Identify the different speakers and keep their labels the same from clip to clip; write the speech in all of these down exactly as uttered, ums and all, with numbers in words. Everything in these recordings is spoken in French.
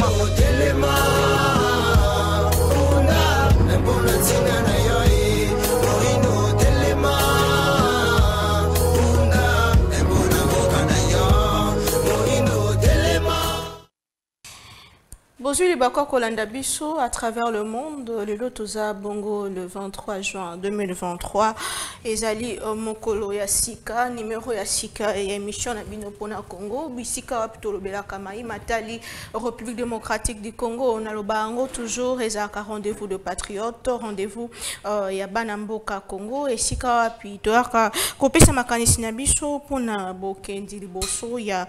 Speaker 1: Bonjour les Bakwa Kolanda Bisso à travers le monde, le Lotoza Bongo le vingt-trois juin deux mille vingt-trois, Ezali Mokolo Yasika, numéro Yasika et émission Nabino Pona Congo, Bisika Wapitolo Bela Kamai, Matali, République démocratique du Congo, on a le Bango toujours, Ezaka rendez-vous de patriotes, rendez-vous Yabana Mboka Congo, et Sika Wapitoaka, Kopesa Makanisi Nabiso, Pona Bokendi Liboso, ya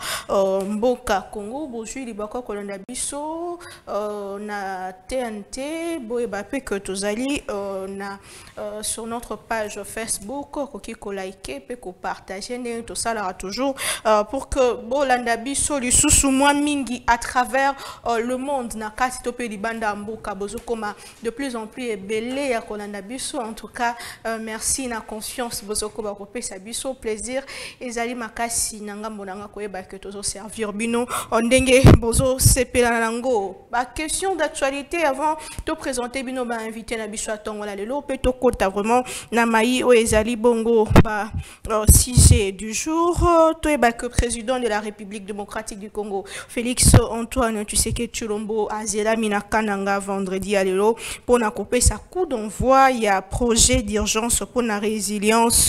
Speaker 1: Mboka Congo, bonjour les Bakwa Kolanda Bisso. Euh, na T N T boye bape que tozali euh, na euh, sur notre page Facebook koki ko like pe ko partager ne to sala toujours euh, pour que bolanda biso lisusu mwa mingi à travers euh, le monde na kati to pe libanda mboka bozo koma de plus en plus ebele ya kolanda biso. En tout cas euh, merci na confiance bozo ko ba ko pesa biso plaisir ezali makasi na ngambo na nga koyeba que tozo servir bino ndenge bozo sepela nango. Ba question d'actualité avant de présenter bino ba invité na biso atongola lelo pe to kota vraiment na mai o ezali bongo ba sujet du jour to e ba que président de la République démocratique du Congo Félix Antoine Tshisekedi Tshilombo azela mina kananga vendredi à lelo pour na couper sa coup d'envoi il y a projet d'urgence pour la résilience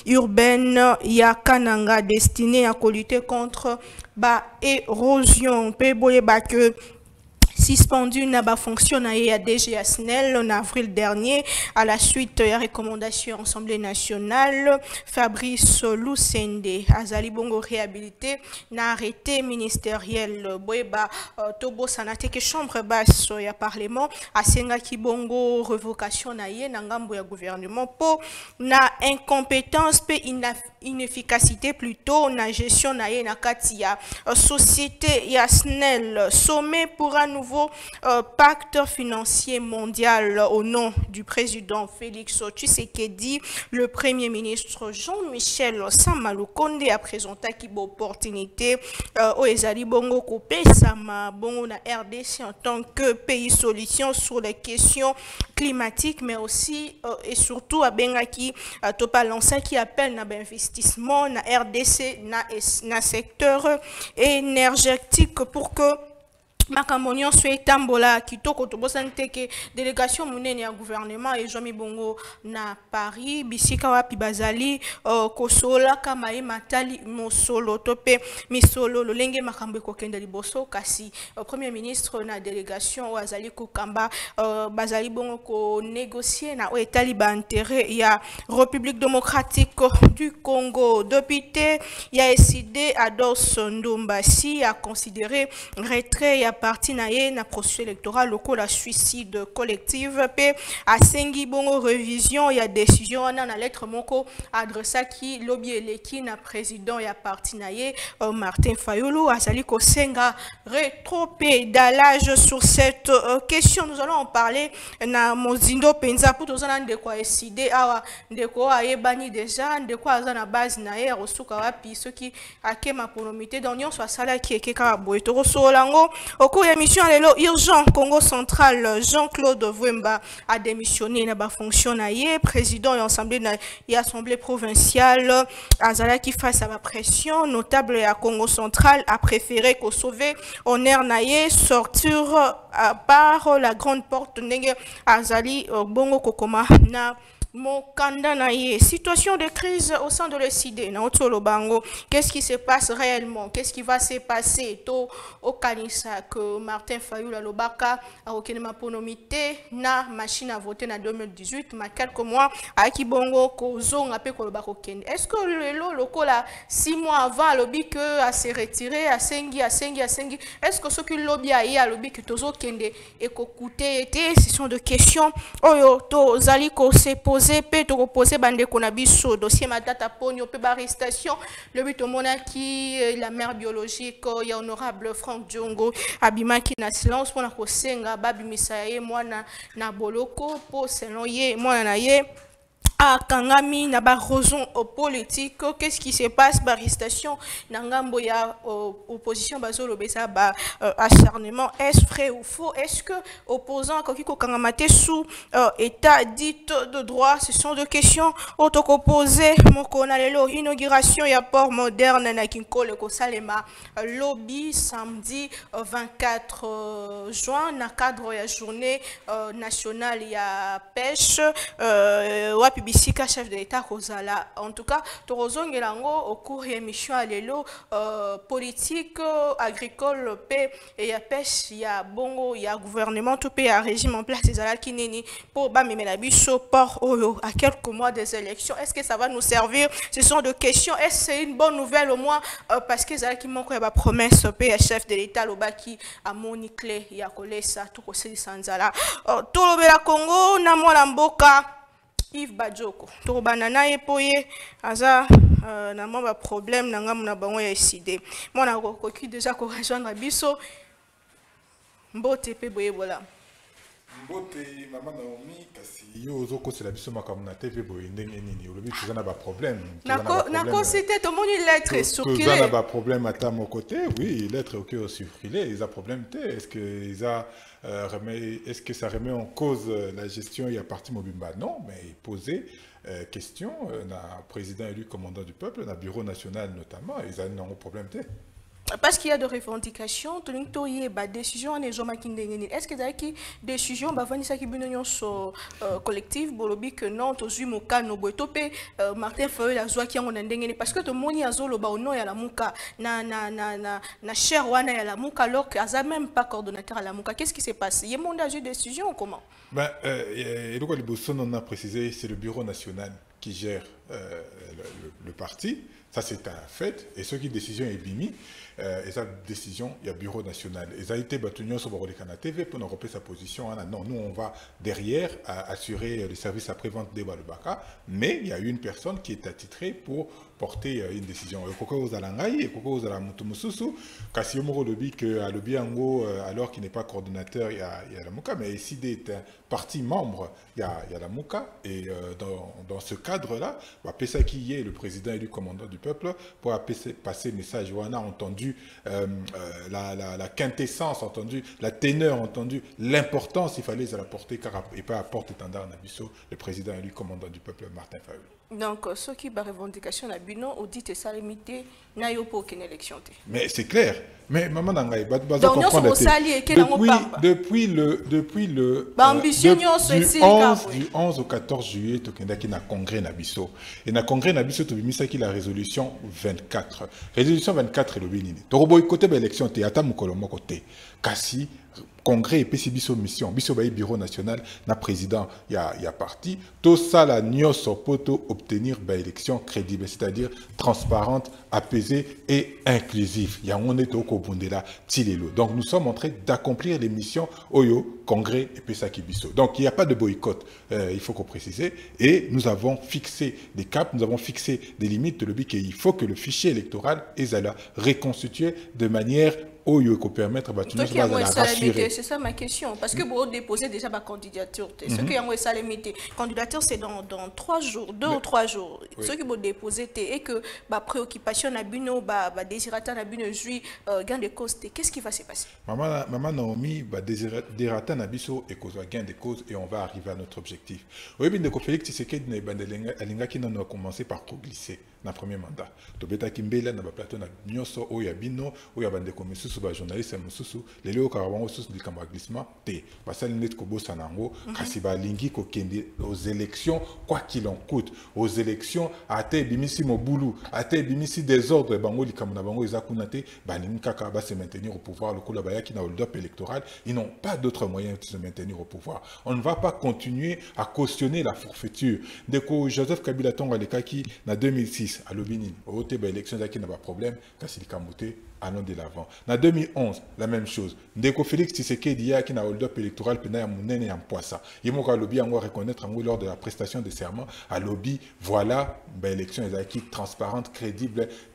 Speaker 1: urbaine il y a kananga destiné à lutter contre ba érosion pe boye ba que suspendu n'a pas fonctionné à D G A S N E L en avril dernier à la suite de la recommandation Assemblée nationale. Fabrice Lusende Azali Bongo réhabilité n'a arrêté ministériel Boeba Tobo Sanate que chambre basse ya parlement à Senga Kibongo révocation na ye nangambo ya gouvernement pour na incompétence pe inefficacité plutôt na gestion na ye na katia société ya S N E L sommet pour un nouveau Euh, pacte financier mondial au nom du président Félix Tshisekedi. Le premier ministre Jean-Michel Samalukonde a présenté une opportunité euh, au Ezali Bongo Kopé Sama Bongo na R D C en tant que pays solution sur les questions climatiques, mais aussi euh, et surtout à Bengaki euh, Topa Lança qui appelle na investissement na R D C na, na secteur énergétique pour que Makamonion soit tambola kitoko to bosante ke délégation munene ya gouvernement et Jomi Bongo na Paris bisika wapi bazali uh, kosola kama e matali mosolo tope misolo lolenge makambo kokenda liboso kasi uh, premier ministre na délégation o azali kokamba uh, bazali bongo ko négocier na o etali ba intérêt ya République démocratique du Congo. Député ya décidé Ados Ndombasi a considéré retrait ya parti naie na processus électoral local la suicide collective pe a sengi bongo révision ya décision na na lettre moko adressa qui lobby eleki na président ya parti naie uh, Martin Fayulu azali ko senga rétropédalage sur cette uh, question. Nous allons en parler na mozindo penza pour tozana ndeko décider awa ndeko ayebani déjà ndeko azana base naie osuka wapi soki akema polomité d'union soit sala qui ekeka boye to solango. Au cours de l'émission, urgent Congo central, Jean-Claude Vwemba a démissionné na ba fonction naie président de l'Assemblée et Assemblée provinciale Azala qui face à la pression notable à Congo central a préféré qu'au sauver honneur naie sortir à part la grande porte nenge Azali bongo kokoma na Mokanda naie. Situation de crise au sein de l'E-C-D na Otolo Bango. Qu'est-ce qui se passe réellement? Qu'est-ce qui va se passer? To au Kanisa que Martin Fayulu Lobaka a aucune maponomité na machine à voter na deux mille dix-huit ma quelques mois à Kibongo Kozo ngape Kolobako Kende. Est-ce que le lo loco là six mois avant lobby que a se retirer à Sengi à Sengi à Sengi est-ce que ce que lobby a y a lobby que Tozo Kende et ko coûter était ce sont de questions oyo to zaliko se pose pe to reposer bande konabiso dossier matata ponyo pe arrestation le but au mona qui la mère biologique ya honorable Franck Diongo abimaki na silence pour na kosenga babi misaye mwana na boloko po selon ye mwana na ye à Kangami, na ba raison politique, qu'est-ce qui se passe, ba arrestation, nangambo ya opposition bazolo besa ba acharnement, est-ce vrai ou faux, est-ce que opposant kokiko kangamate sous état dit de droit, ce sont deux questions autoco posées, moko na lelo inauguration ya port moderne na Kinkole ko Salema lobby samedi vingt-quatre juin na cadre ya journée nationale ya pêche wapi bisika chef de l'État Kozala. En tout cas, Torozongelango au cours de mission à l'élo politique agricole paix et ya pêche ya bongo ya gouvernement tout pays à régime en place des ala kineni pour ba memela biso port oyo à quelques mois des élections. Est-ce que ça va nous servir? Ce sont des questions. Est-ce que c'est une bonne nouvelle au moins euh, parce que zala ki moko ya ba promesse paix chef de l'État lobaki a moniclé ya kolesa tout koseli sanzala. Tout le bela Congo na mwana mboka Yves Badjoko. To banana epoye aza na mwa problème na ngamu na bango ya décidé. Mona koki déjà ko rejoindre biso mbote pe boye bola.
Speaker 2: Mbote mama Naomi kasi yo ozoko c'est la biso makamuna T V boye ndenge nini olobi tozana ba problème.
Speaker 1: Na ko c'était to moni lettre circulée.
Speaker 2: Tozana ba problème à mon côté. Oui, lettre OK au circulé, ils a problème té. Est-ce que ils a Euh, remet, est-ce que ça remet en cause euh, la gestion et à partir Mobimba? Non, mais poser euh, question, euh, na président élu commandant du peuple, na bureau national notamment, ils ont un problème.
Speaker 1: Parce qu'il y a des revendications, tout le temps il y a des décisions, est-ce que des décisions, bah venir ça qui binonion sur collectif, bolobi que non, tous les mots no boitopé, Martin Feuille la joie qui en a parce que tout le monde y a zolo ba ono ya la muka, na na na na na cher wana ya la muka alors qu'il y a même pas coordonnateur à la muka. Qu'est-ce qui s'est passé? Il y a monde à des décisions ou comment?
Speaker 2: Ben, et donc le Bosson on a précisé, c'est le bureau national qui gère euh, le, le, le parti. Ça, c'est un fait. Et ce qui décision est bimi, euh, et sa décision, il y a bureau national. Et ça a été battu sur le Canada T V pour nous repérer sa position. Non, nous, on va derrière à assurer les services après-vente des Balubaka. Mais il y a une personne qui est attitrée pour porter une décision. Et pourquoi vous allez et pourquoi vous allez Mutumususu, Kasi Yomoro Lobby, que à Lobby Ango, alors qu'il n'est pas coordonnateur, il y a, il y a la Mouka, mais ici, est un parti membre, il y a, il y a la Mouka. Et euh, dans, dans ce cadre-là, Pessa qui est le président élu commandant du peuple, pour passer le message. On a entendu euh, euh, la, la, la quintessence, entendu la teneur, entendu l'importance, il fallait la porter, car et pas à porte-étendard Nabiso, le président élu commandant du peuple, Martin Fayulu.
Speaker 1: Donc, ceux qui ont revendication à Bino, on dit que ça limité, n'a eu aucune élection.
Speaker 2: Mais c'est clair. Mais maman Nangaï, bah, bah,
Speaker 1: donc,
Speaker 2: comprendre
Speaker 1: depuis,
Speaker 2: depuis le depuis le
Speaker 1: bah, euh, de,
Speaker 2: du, onze, du onze au quatorze juillet, il y a un congrès Nabiso. Et dans le congrès Nabiso, tu as mis ça qui la résolution vingt-quatre. Résolution vingt-quatre est le bénin. Tu as côté de l'élection, tu as un côté. Kassi, congrès et P C Biso mission, Biso Baï bureau national, na président, il y a, y a parti. Tout ça, la nyoso poto obtenir une élection crédible, c'est-à-dire transparente, apaisée et inclusive. Il y a un est au Kobundela, Tilelo. Donc nous sommes en train d'accomplir les missions Oyo, congrès et P C Biso. Donc il n'y a pas de boycott, euh, il faut qu'on précise. Et nous avons fixé des caps, nous avons fixé des limites de l'objet qu'il faut que le fichier électoral est reconstitué de manière Oyo ko permettre bah tu nous vas la rassurer.
Speaker 1: C'est ça ma question parce que vous déposez déjà ma candidature. Ce qui est ça limité. Candidature c'est dans dans trois jours, deux ou trois jours. Ce qui vous déposez et que bah préoccupation na bino bah bah désirata na bino jui gain de cause. Qu'est-ce qui va se passer?
Speaker 2: Maman maman Naomi bah désirata na biso et cause gain de cause et on va arriver à notre objectif. Oui bien de ko Félix Tshisekedi na bandelenga alinga qui n'a commencé par glisser na premier mandat. To beta kimbela na ba plateau na nyoso oya bino oya bande komissu ba journaliste mususu lelo ka bango susu likamba glissement te basali net ko bossa nango kasi ba lingi ko kende aux élections quoi qu'il en coûte aux élections ate bimisi mobulu ate bimisi désordre bango likamba bango ezakuna te ba lingi kaka ba se maintenir au pouvoir le kola bayaki na hold up électoral ils n'ont pas d'autre moyen de se maintenir au pouvoir. On ne va pas continuer à cautionner la forfaiture deko Joseph Kabila Tonga lekaki na deux mille six à l'Obinin au te ba élection zaki na ba problème kasi likambote allons de l'avant. En deux mille onze, la même chose. Ndeko Félix Tshisekedi qui n'a hold-up électoral pena ya munene ya mpoisa. Yimoka lobby on va reconnaître en lors de la prestation de serment à lobby voilà ben élection qui transparente, crédible,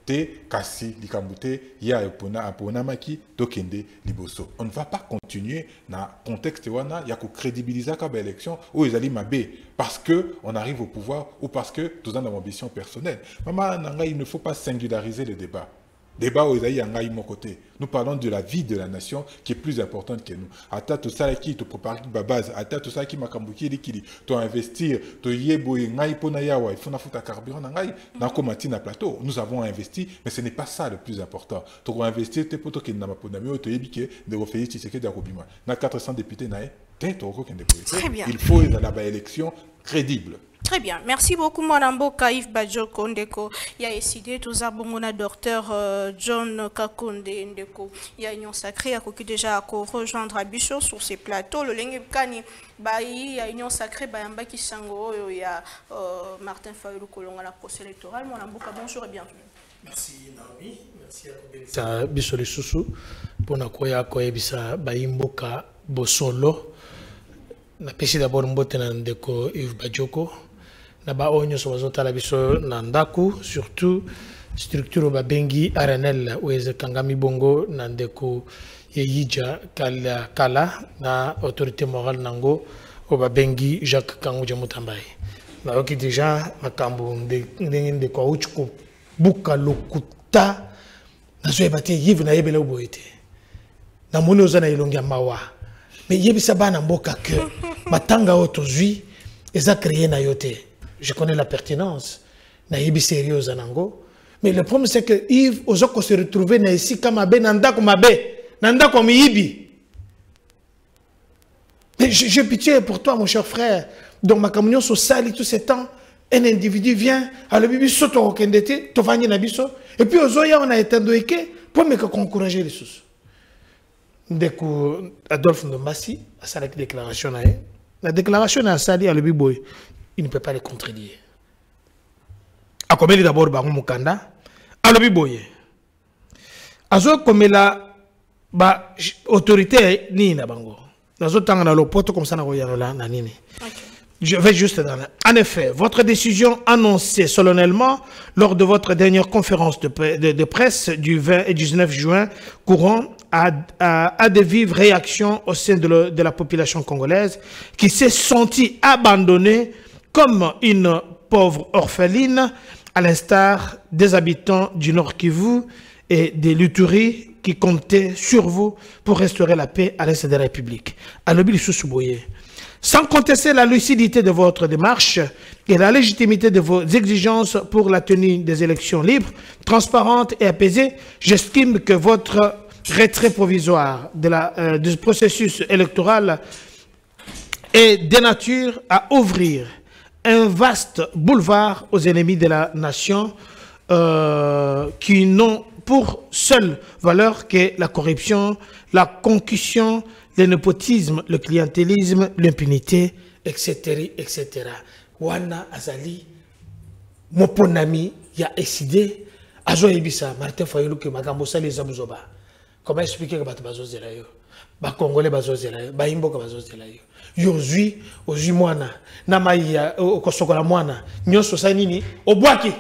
Speaker 2: te kasi likambute ya epona apona maki tokende liboso. On ne va pas continuer na contexte wana ya ko crédibiliser ka ba élection ou ezali mabe parce que on arrive au pouvoir ou parce que tous en ambition personnelle. Maman nanga, il ne faut pas singulariser le débat. Débat où il y a un côté. Nous parlons de la vie de la nation qui est plus importante que nous. Ata tout ça qui te prépare la base, ata tout ça qui m'a cambuki qui tu investir, tu yebo ngai pona yawa, il faut na futa carburant ngai, na komati na plateau. Nous avons investi, mais ce n'est pas ça le plus important. Tu dois investir te poto ke na mapona mi to yebike de refaire Tshisekedi ya kobima. Na quatre cents députés nae, te to ko kende.
Speaker 1: Très bien.
Speaker 2: Il faut la élection crédible.
Speaker 1: Très bien. Merci beaucoup, Madame Kaif Bajoko Ndeko. Il y a décidé, tout ça, bon, on a docteur euh, John Kakonde Ndeko. Il y a Union Sacrée, à qui déjà à rejoindre à Bichot sur ces plateaux. Le Lengue Kani, il y a Union Sacrée, Bayamba Kisango, il y a euh, Martin Fayou Kolonga, la procès électorale. Madame Boka, bonjour et bienvenue.
Speaker 3: Merci, Naomi. Merci à vous. Bichot les Soussou, pour nous accueillir, accueillir Bisa Bayimboka Bosolo. Na pesi d'abord mbote na Ndeko Yves Bajoko. Na ba onyo so bazotala biso na ndaku surtout structure ba bengi arenel weze kangami bongo na Ndeko Yeyija kala kala na autorité morale nango o ba bengi Jacques Kangouja Mutambaye na oki déjà makambo ndenge ndeko uchuko buka lokuta na zo ebate Yves na yebele oboyete na moni ozana ilongia mawa mais yebisa bana mboka que matanga otozui eza créé na yote. Je connais la pertinence. Naïbi sérieux Zanango. Mais le problème c'est que Yves, Ozoko se retrouver na ici comme abe, nanda comme abe, nanda comme Ibi. Mais j'ai pitié pour toi, mon cher frère. Donc ma communion sociale, tout ce temps, un individu vient, à le bibi soto okendete, tovani nabiso, et puis Ozoya on a été doéké pour me encourager les sous. Dekou Adolphe Ndombasi a sa déclaration na la déclaration a sali à le biboy. Il ne peut pas les contredire. A comme il d'abord Baron Mukanda, à l'obiboye. A zo comme la ba autorité ni na bango. Na zo tanga na lopoto comme ça na royano la na nini. Je vais juste dans la... En effet, votre décision annoncée solennellement lors de votre dernière conférence de, de, de presse du vingt et dix-neuf juin courant a, a, a de vives réactions au sein de, le, de la population congolaise qui s'est sentie abandonnée comme une pauvre orpheline, à l'instar des habitants du Nord Kivu et des Luturi qui comptaient sur vous pour restaurer la paix à l'est de la République. Alobi Soussouboye. Sans contester la lucidité de votre démarche et la légitimité de vos exigences pour la tenue des élections libres, transparentes et apaisées, j'estime que votre retrait provisoire de la, euh, du processus électoral est de nature à ouvrir un vaste boulevard aux ennemis de la nation euh, qui n'ont pour seule valeur que la corruption, la concussion, le népotisme, le clientélisme, l'impunité, et cetera, et cetera. Wana azali, moponami ya décidé, azo ebisa Martin Fayulu que makambo sali zabuzoba. Comment expliquer que bato bazo zela yo, ba Congolais bazo zela yo, ba Imboka bazo zela yo. Yozui, ozui mwana, na maiya okosokola mwana, nyonso sa nini, obwaki.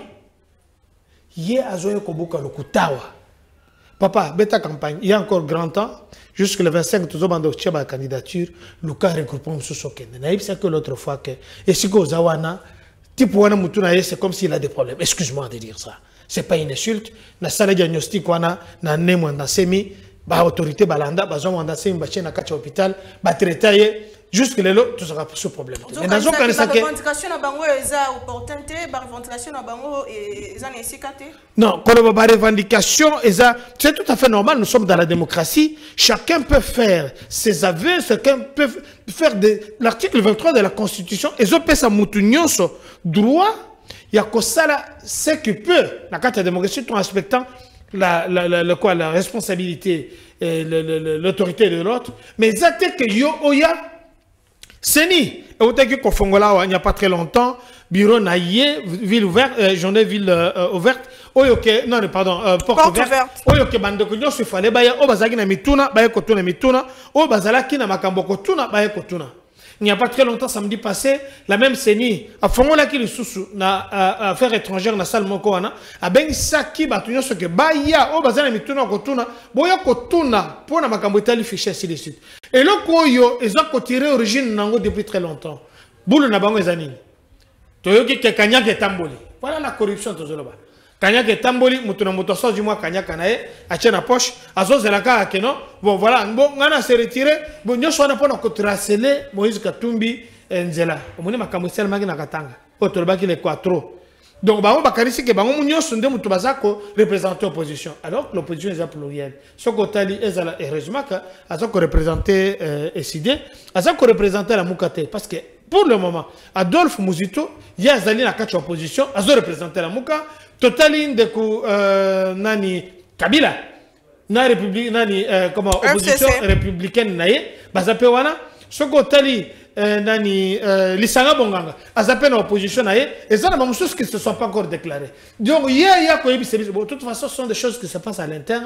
Speaker 3: Ye azo yo kobuka lokutawa. Papa, bêta campagne, il y a encore grand temps, jusque le vingt-cinq, tout le monde a la candidature, le cas regroupement sous son kende. Naïb, c'est que l'autre fois que, et si que Zawana, type wana mutuna, c'est comme s'il a des problèmes. Excuse-moi de dire ça. C'est pas une insulte. Na salle diagnostic wana, na nemo na semi, ba autorité balanda, ba zon wanda semi, ba chien na kacha hôpital, ba traité. Jusque là, tout sera ce problème.
Speaker 1: Donc, la revendication à Bango est opportunité, la revendication à Bango est nécessité. Non, quand on parle de revendication, c'est tout à fait normal. Nous sommes dans la démocratie. Chacun peut faire ses aveux, chacun peut faire de l'article vingt-trois de la Constitution. Et on peut s'amoutougner sur droit. Il y a que ça là, c'est que peut la carte de la démocratie tout en respectant la, la, la, la, quoi, la responsabilité et l'autorité de l'autre. Mais ça que yo oya Seni, il n'y a pas très longtemps, bureau naïe, ville ouverte, euh, journée ville euh, ouverte, oyoke, non, pardon, euh, porte, porte ouverte, oyoke bande kunyo se fallait baya, o bazaki na mituna, baya kotuna mituna, o bazala ki na makambo kotuna, baya kotuna.
Speaker 3: Il n'y a pas très longtemps, samedi passé, la même CENI, à Fongola qui le sous na affaires étrangères na salle moko wana, a ben saki batunyo ce que baya o bazana mituna kotuna, boya kotuna pour na makambo itali fichier ainsi de suite. Et le koyo ils ont tiré origine nango depuis très longtemps. Boule na bango ezanini. Toyoki ke kanyake tamboli. Voilà la corruption tozoloba. Kanyake tamboli mutuna mutoso du mois kanyaka nae ache na poche azo zelaka keno bon voilà bon ngana se retirer bon nyosho na pona ko traceler Moïse Katumbi nzela omoni makambo sel magi na katanga otolobaki les quatre donc bango bakarisi ke bango nyosho nde mutu bazako représenter opposition alors que l'opposition est plurielle soko tali ezala heureusement que azo ko représenter S I D azo ko représenter la Mukate parce que pour le moment Adolphe Muzito yazali na kati opposition azo représenter la Muka Totali de ku euh, nani Kabila na république nani euh, comment opposition républicaine naie bazape wana soko tali euh, nani euh, lisanga bonganga azape na opposition naie et ça na même chose qui se sont pas encore déclarés donc il y a quoi de toute façon ce sont des choses qui se passent à l'interne.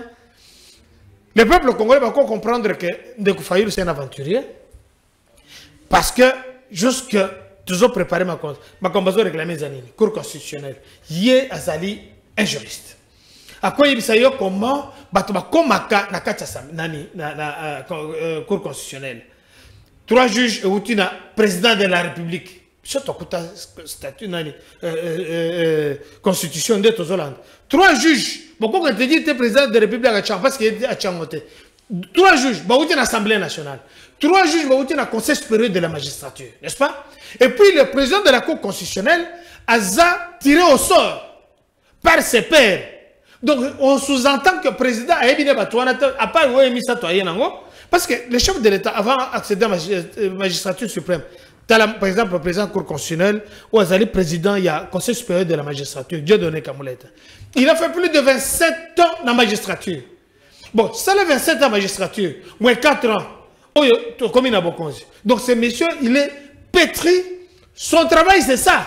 Speaker 3: Le peuple congolais va comprendre que Ndekou Fayulu c'est un aventurier parce que jusque toujours préparé ma cause. Ma combat réclamé Zanini, cour constitutionnelle. Yé Azali, un juriste. À quoi il s'agit comment Batoma Komaka na Katsasam, nani, na, na, euh, cour constitutionnelle. Trois juges et Outina, président de la République. Surtout statut nani, euh, euh, euh, constitution de Tozoland. Trois juges. Pourquoi quand tu dis que tu es président de la République à Tchang, parce qu'il est à Tchangote. Trois juges, bah où l'Assemblée nationale. Trois juges, bah où le Conseil supérieur de la magistrature, n'est-ce pas? Et puis le président de la Cour constitutionnelle a tiré au sort par ses pairs. Donc on sous-entend que le président a émis à part où émis ça parce que le chef de l'État avant d'accéder à la magistrature suprême, par exemple le président de la Cour constitutionnelle ou le président il y a le Conseil supérieur de la magistrature, Dieu donné Kamouleta. Il a fait plus de vingt-sept ans dans la magistrature. Bon, ça le vingt-sept ans dans la magistrature, moins quatre ans. Comme il a beaucoup. Donc ce monsieur, il est pétri. Son travail, c'est ça.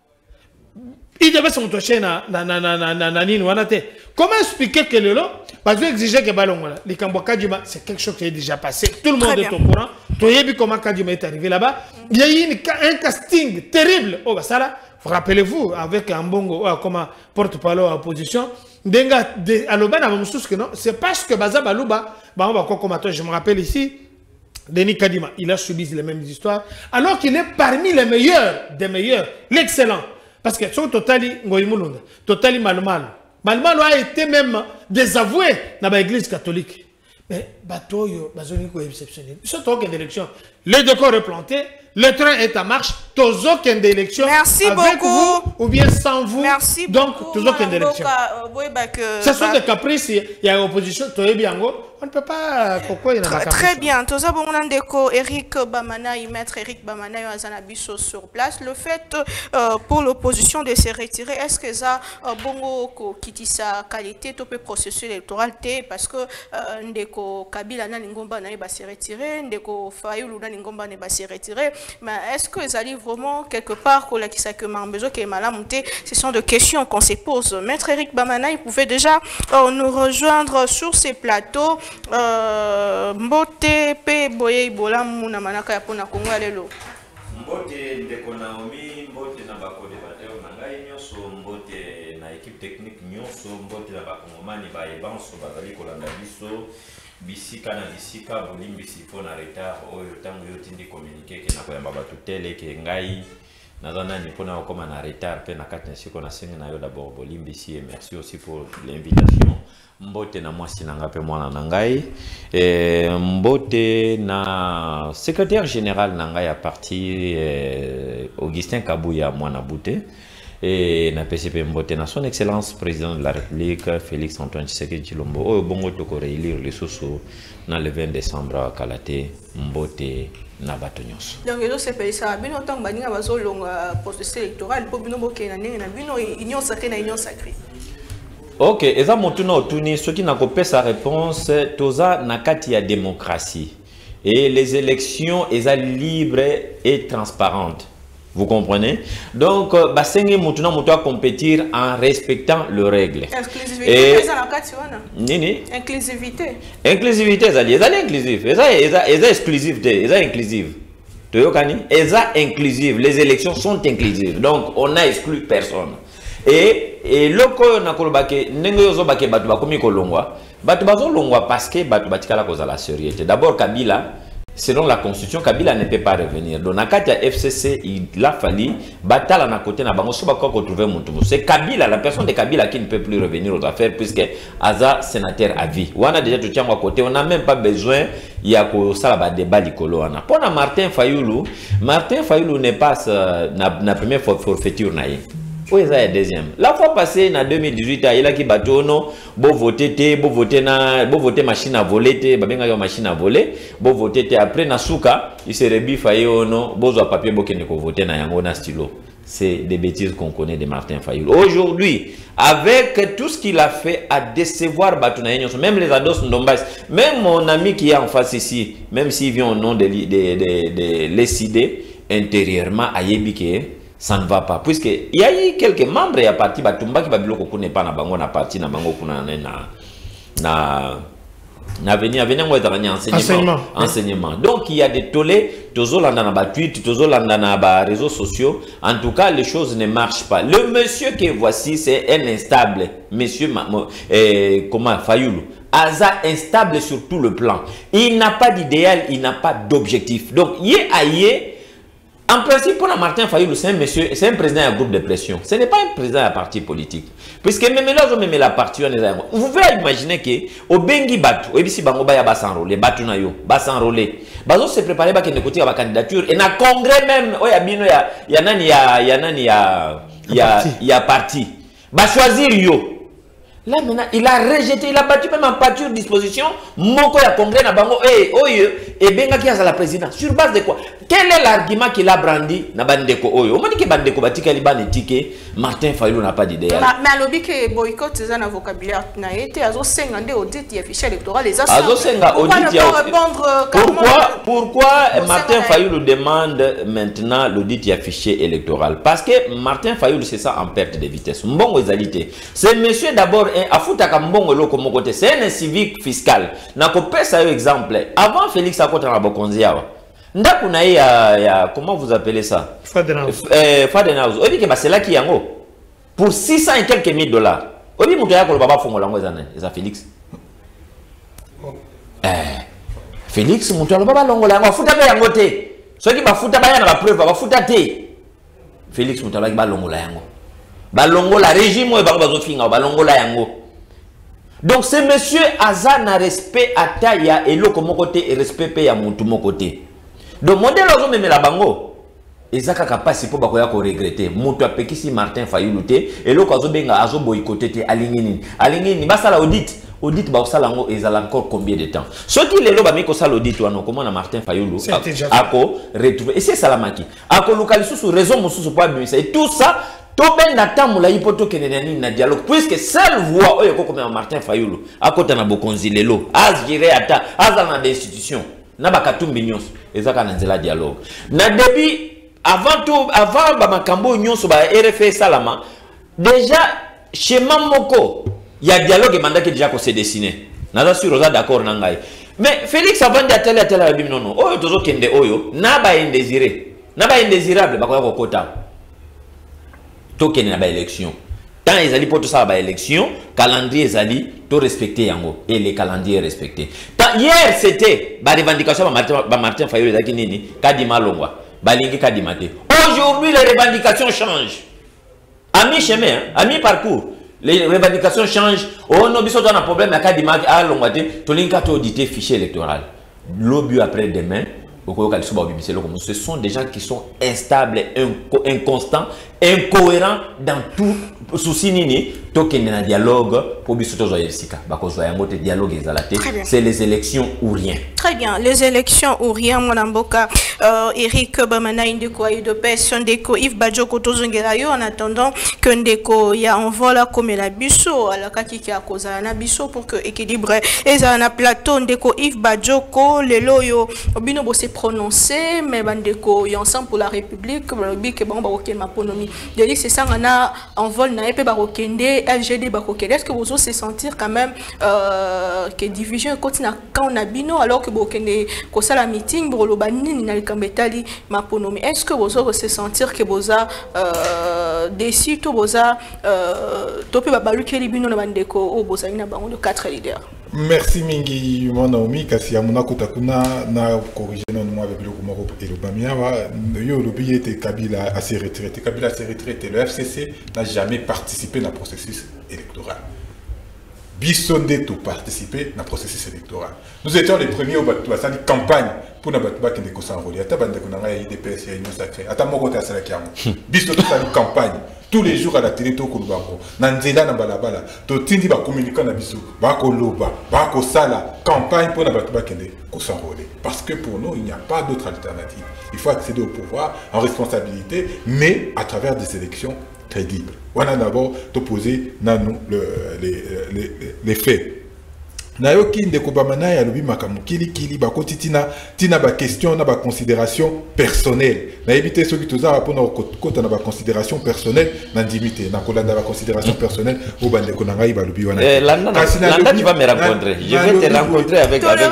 Speaker 3: Il devait se toucher na na na na na na nini wanate. Comment expliquer que le lot, parce que exiger que ballon là, les Kamboka Djima, c'est quelque chose qui est déjà passé. Tout le monde est au courant. Tu as vu comment Kadjima est arrivé là-bas. Il y a eu un casting terrible. Oh bah ça là, rappelez-vous avec un bongo comme porte-parole à l'opposition. Denga à l'Oban a même chose que non. C'est parce que Baza Balouba, bah on va quoi comme je me rappelle ici. Denis Kadima, il a subi les mêmes histoires, alors qu'il est parmi les meilleurs, des meilleurs, l'excellent. Parce que sur Totali, Ngoïmoulunda, Totali Malmal, Malmal a été même désavoué dans l'église catholique. Mais, Batoyo, Bazonico est exceptionnel. Surtout aucune élection. Le décor est planté, le train est en marche, tous aucune élection.
Speaker 1: Merci
Speaker 3: avec
Speaker 1: beaucoup.
Speaker 3: Vous, ou bien sans vous.
Speaker 1: Merci
Speaker 3: donc,
Speaker 1: beaucoup.
Speaker 3: tous aucune élection. Ce sont des caprices, il y a l'opposition, on ne peut pas. Pourquoi il y a
Speaker 1: Très, très bien. Toza Bonandeko, Eric Bamanaï, maître Eric Bamanaï, Azanabiso sur place. Le fait euh, pour l'opposition de se retirer, est-ce que ça, euh, Bongo, qui sa qualité, tout peut processus électoral, parce que Ndeko Kabila Nalingomba va se retirer, Ndeko Fayulu Nalingomba va se retirer. Mais est-ce que ça arrive vraiment quelque part que la Kisake Mambezo qui est mal monté? Ce sont des questions qu'on se pose. Maître Eric Bamanaï pouvait déjà euh, nous rejoindre sur ces plateaux. Euh, Mbote pe boye ibola muna manaka ya pona Kongo lelo.
Speaker 4: Mbote ndeko Naomi, mbote na bako debateur na ngai nyonso, mbote na équipe technique nyonso, mbote na bakongomani ba ebanso bazali kolanda biso bisika na bisika bolimbi sifo na retard oyo tango yo tindi communiquer ke na koyamba batu tele ke ngai nazana ni pona okoma na retard pe na kati na siko na sengi na yo d'abord bolimbi si et merci aussi pour l'invitation. Mbote na mwasi nanga pe mwana nangai eh, mbote na secrétaire général nangai à partir eh, Augustin Kabouya mwana Bouté et na P C P mbote na son excellence président de la République Félix Antoine Tshisekedi Tshilombo oyo bongo toko réélire les soso na le vingt décembre Kalate mbote na bato nyonso.
Speaker 1: Donc ils ont fait ça bino tant baninga bazo longa processus électoral po bino bokena ndenge na bino union sacrée na union sacrée.
Speaker 4: Ok, et ça maintenant tourné ce qui n'a pas sa réponse toza nakati ya démocratie et les élections sont libres et transparentes. Vous comprenez? Donc basengi mutuna mutua compétir en respectant les règles.
Speaker 1: Inclusivité et
Speaker 4: nini?
Speaker 1: Inclusivité.
Speaker 4: Inclusivité ça dit, ça inclusif, ça ça exclusif, ça inclusif. Toyokani, eza inclusive, les élections sont inclusives. Donc on n'a exclu personne. Et et loko na kolobake ndenge yozo bake batu bakomi kolongwa. Batu bazo longwa parce que batu batikala koza la sérieuxité. D'abord Kabila, selon la constitution, Kabila ne peut pas revenir. Donc na kati ya F C C, il a fallu batala na côté na bango so bako retrouver mutu. C'est Kabila, la personne de Kabila qui ne peut plus revenir aux affaires puisque Aza sénateur à vie. On a déjà tout tient à côté, on n'a même pas besoin il y a ko sala ba débat likolo wana. Pour Martin Fayoulou, Martin Fayoulou n'est pas euh, na, na première forfaiture na ye. Oui, ça est deuxième. La fois passée, en deux mille dix-huit, il y a qui batono, bon voter, bon voter na, bon voter machine à voler, bah bien machine à voler, bon voter après na souka, il se rebiffe ono, bon zo papier bon qui ne voter na yango na stylo. C'est des bêtises qu'on connaît de Martin Fayoulou. Aujourd'hui, avec tout ce qu'il a fait à décevoir Batouna, même les ados Ndombas, même mon ami qui est en face ici, même s'il vient au nom de, de, de, de, de les idées intérieurement à Yébike, ça ne va pas. Puisqu'il y a eu quelques membres et à partir de Batumba qui ne connaît pas na bango na parti na bango kuna na na na venir venir moi dans enseignement enseignement. enseignement. Donc il y a des tollés, tozolanda na ba tweet, tozolanda na ba réseaux sociaux. En tout cas, les choses ne marchent pas. Le monsieur que voici, c'est un instable, monsieur eh, comment Fayoulou. Aza instable sur tout le plan. Il n'a pas d'idéal, il n'a pas d'objectif. Donc yé aïe. En principe, pour Martin Fayoulou, c'est un monsieur, c'est un président d'un groupe de pression. Ce n'est pas un président d'un parti politique. Puisque même là, je me la partie, vous pouvez imaginer que au Bengi Batu, au Ebisi Bangoba ya s'enrôler, Batu na yo, ba s'enrôler. Bazo se préparer ba kende côté la candidature et na congrès même, oh ya bino ya ya nani ya ya nani ya ya ya parti. Ba choisir yo. Là maintenant, il a rejeté, il a battu même en pâture disposition. Moko ya congrès na bango, eh, oyo, et benga qui a la présidence. Sur base de quoi? Quel est l'argument qu'il a brandi na bandeko oyo? On m'a dit que bandeko batika liban étiqué, Martin Fayoulou n'a pas d'idée.
Speaker 1: Mais à l'objet que boycott, c'est un vocabulaire na été, azo senga nde audit ya fichier électoral les
Speaker 4: assemblées. Azo senga audit ya répondre. Pourquoi pourquoi Martin Fayoulou demande maintenant l'audit ya fichier électoral? Parce que Martin Fayoulou c'est ça en perte de vitesse. Mbongo ezalité. C'est monsieur d'abord afutaka mbongo loko mokote, c'est un civique fiscal. Na ko pesa yo exemple. Avant Félix Akota na bokonzi yawa. Ndaku na ya, ya comment vous appelez ça?
Speaker 3: Fadenhouse.
Speaker 4: Euh, Fadenhouse. Obi ke ba c'est là qui yango. Pour six cents et quelques mille dollars. Obi muto ya ko baba fongo lango ezana. Eza Félix. Eh. Félix muto ya baba longo lango afuta be yango te. Soki ba futa ba yana ba preuve ba futa te. Félix muto ya ba longo la yango. Balongo la régime ou bazo finga balongo la yango. Donc ce monsieur Aza n'a respect à Taya et le comme côté et respect paye à mon tout mon côté. Donc modèle ozo même la bango. Ezaka kapasi po bakoya ko regretter. Mutu apekisi Martin Fayoulou te et le kazo benga azo boycotter te alingini. Alingini basa la audit. Audit ba osala ngo ezala encore combien de temps? Ce qui les loba miko sala audit wano comment na Martin Fayoulou ako retrouver et c'est salamaki. Ako localisu sur raison mususu po abimisa et tout ça Toben n'attend la hypothèse que n'est na dialogue puisque seule voix oyo comme Martin Fayoulou à côté na bokonzi lelo az gérer ata az dans des institutions na bakatumbi nyonso ezaka na nzela dialogue na début avant tout avant ba makambo nyonso ba R F S salama déjà chez Mamoko il y a dialogue mandaki déjà ko se dessiner na sûr oza d'accord na ngai mais Félix avant de tel tel abim non non oyo tozo kende oyo na ba indésiré na ba indésirable ba ko kota token na ba élection tant ils allaient pour tout ça ba élection calendrier ezali to respecter yango et les calendriers respectés hier c'était ba revendication ba Martin ba Martin Fayoulou ezaki nini kadima longwa ba lingi kadima te aujourd'hui les revendications changent à mi chemin hein, à mi parcours les revendications changent oh non biso on a problème à kadima à longwa te to linka to auditer fichier électoral l'obus après demain. Ce sont des gens qui sont instables, inconstants, incohérents dans tout souci nini. Token na dialogue pour bisoto zoyesika. Bako zoyangote dialogue ezalate. C'est les élections ou rien.
Speaker 1: Très bien, les élections ou rien. Mon amboka Eric Bamana Indeko Aïdopes Ndeko Yves Badjoko Tozongelayo en attendant que Ndeko ya envola comme la biso à la katiki à cause na biso pour que équilibre et na plateau Ndeko Yves Badjoko le loyo obino bo se prononcer mais bandeko y ensemble pour la République le bik bon ba oké ma ponomi. De c'est ça on a envol naepe barokende L G D barokende. Est-ce que vous osez sentir quand même euh, que division continue quand on a bino alors que barokende kosa la meeting boroloba nini na likambetali maponomi. Est-ce que vous osez sentir que boza euh, décide to boza euh, tope babalukeli bino na bandeko o boza ina bango de quatre leaders?
Speaker 2: Merci mingi mon Naomi kasi amuna kotakuna na corriger non moi avec le Gomoro et le Bamiawa yo lobi était Kabila assez retraité Kabila assez retraité le F C C n'a jamais participé dans le processus électoral. Bissonde tout participer dans le processus électoral. Nous étions les premiers au Batouba, ça dit campagne pour nous Batouba qui ne s'envoler. Ata bande qu'on a I D P S, il y a une sacrée. Ata moko ta sala kiamu. Bissonde ça dit campagne. Tous les jours à la télé to kulubango. Nanzela na balabala. To tindi ba communiquer na biso. Ba ko loba, ba ko sala campagne pour nous Batouba qui ne s'envoler. Parce que pour nous, il n'y a pas d'autre alternative. Il faut accéder au pouvoir en responsabilité, mais à travers des élections crédible. On a d'abord opposé le, les, les, les faits. Nayoki ndekobamana ya lobi makamukili kili bakoti tina tina ba question na ba considération personnelle. Na éviter ceux qui toza répondre au côté na ba considération personnelle na dimité na kolanda ba considération personnelle au bande konanga iba lobi wana.
Speaker 5: Eh landa landa tu vas me rencontrer. Je vais te rencontrer avec avec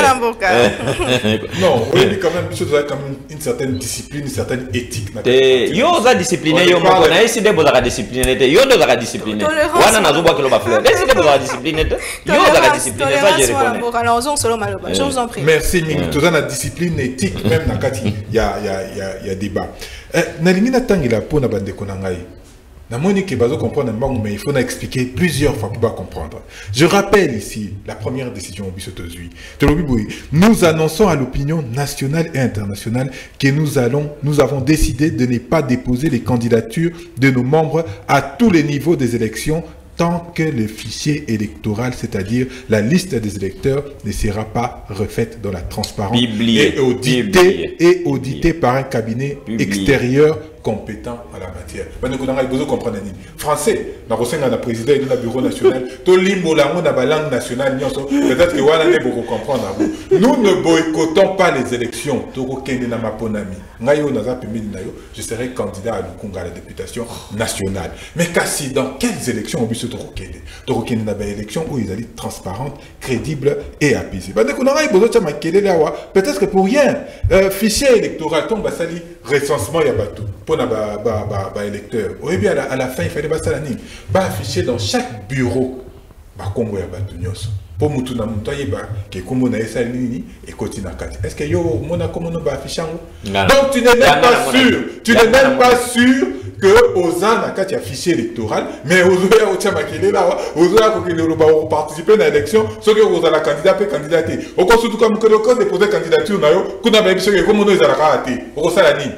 Speaker 5: grande
Speaker 2: Non, oui quand même tu dois quand même une certaine discipline, une certaine éthique na.
Speaker 5: Yo za discipliné yo moko na essayer de boza discipliné te. Yo doza discipliné. Wana nazoba kilo ba fleur. Essayer de boza discipliné te. Yo za discipliné.
Speaker 1: Alors, je vous en prie.
Speaker 2: Merci, Mingi. Tout ça, la discipline éthique, même dans le il y a, il y a, il y a, il y a débat. Nalimina Tangila pour na bande konangai. Na monique bazo comprendre mais il faut expliquer plusieurs fois pour comprendre. Je rappelle ici la première décision au Bissotozui. Nous annonçons à l'opinion nationale et internationale que nous allons, nous avons décidé de ne pas déposer les candidatures de nos membres à tous les niveaux des élections tant que le fichier électoral, c'est-à-dire la liste des électeurs, ne sera pas refaite dans la transparence
Speaker 5: Biblié.
Speaker 2: et auditée et auditée par un cabinet
Speaker 5: Biblié.
Speaker 2: extérieur compétent en la matière. Vous comprenez français, dans le président et le bureau national, tout limbo la langue nationale, peut-être que vous allez beaucoup comprendre. Nous ne boycottons pas les élections. Je serai candidat à l'Ukunga à la députation nationale. Mais si dans quelles élections on peut Torokende na élection où ils allaient transparentes, crédibles et apaisées. Peut-être que pour rien, euh, fichier électoral tombe à sali recensement ya batou pour na ba ba ba, ba électeur. Oui bien à la, à la fin il fallait ba salani ba afficher dans chaque bureau ba Congo ya batou nyos. Pour mutu na mutu yeba ke kombo na esa nini et continue kati. Est-ce que yo mona komo no ba afficher donc tu n'es même pas sûr, tu n'es même pas sûr que aux ans na kati ya fichier électoral mais aux oya otia makele là aux oya ko kele ba participer na élection ce que vous la candidat peut candidater au ko surtout comme que le cause déposer candidature na yo kuna ba biso ke komo no ezala kati au sala nini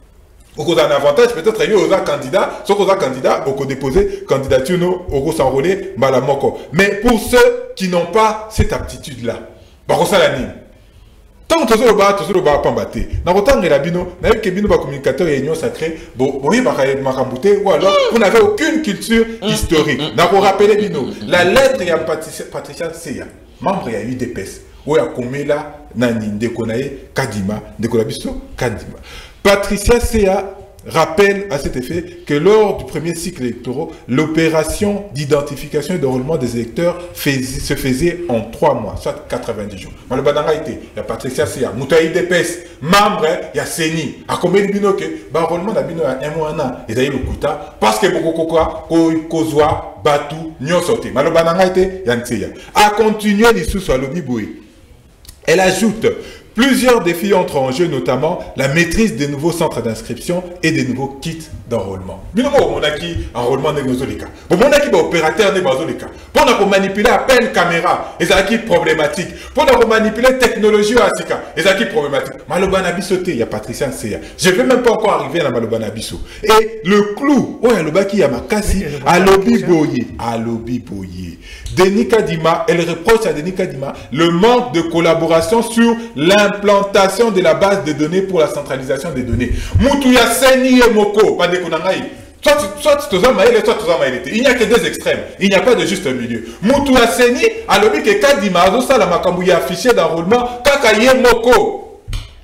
Speaker 2: au cause un avantage peut-être yo aux candidat ce que aux candidat au ko déposer candidature no au ko s'enrôler malamoko mais pour ceux qui n'ont pas cette aptitude là ba ko sala nini tant que toujours bas toujours bas pambaté na kotanga la bino na que bino ba communicateur et union sacrée bon oui ba makambouté ou alors vous n'avez aucune culture historique na ko rappeler bino la lettre ya Patricia Seya membre ya U D P S ou ya komela na ndeko na ye Kadima ndeko la biso Kadima Patricia Seya rappelle à cet effet que lors du premier cycle électoral, l'opération d'identification et de roulement des électeurs faisait, se faisait en trois mois, soit quatre-vingt-dix jours. Mais le bananga était, il y a Patricia Seya, Moutaï D P S, membre, il y a Seni. À combien de bino que, bah, roulement d'abino à un mois, un an, et d'ailleurs le kuta, parce que beaucoup quoi, kozwa, batu, nyon sauté. Mais le bananga était, il y a Nseya. À continuer les sous-sols, le biboué. Elle ajoute, plusieurs défis entrent en jeu, notamment la maîtrise des nouveaux centres d'inscription et des nouveaux kits d'enrôlement. Binomo, on a qui enrôlement de Nozolika. Bon, on a qui opérateur de Bazolika. Pour nous manipuler à peine caméra, et ça qui problématique. Pour nous manipuler technologie à Sika, et ça qui problématique. Malobana Bissoté, il y a Patricia Seya. Je ne vais même pas encore arriver à la Malobana Bissot. Et le clou, oh, il y a le baki Yamakasi, à Lobi Boye, à Lobi Boye. Denis Kadima, elle reproche à Denis Kadima le manque de collaboration sur l'implantation de la base de données pour la centralisation des données. Moutouya Seni et Moko, pas de Konangaï. Soit tu es maïle, soit tu es maïle. Il n'y a que deux extrêmes. Il n'y a pas de juste milieu. Moutouya Seni, à l'objet que Kadima, ça la makambu y a affiché d'enrôlement, Kakaye Moko.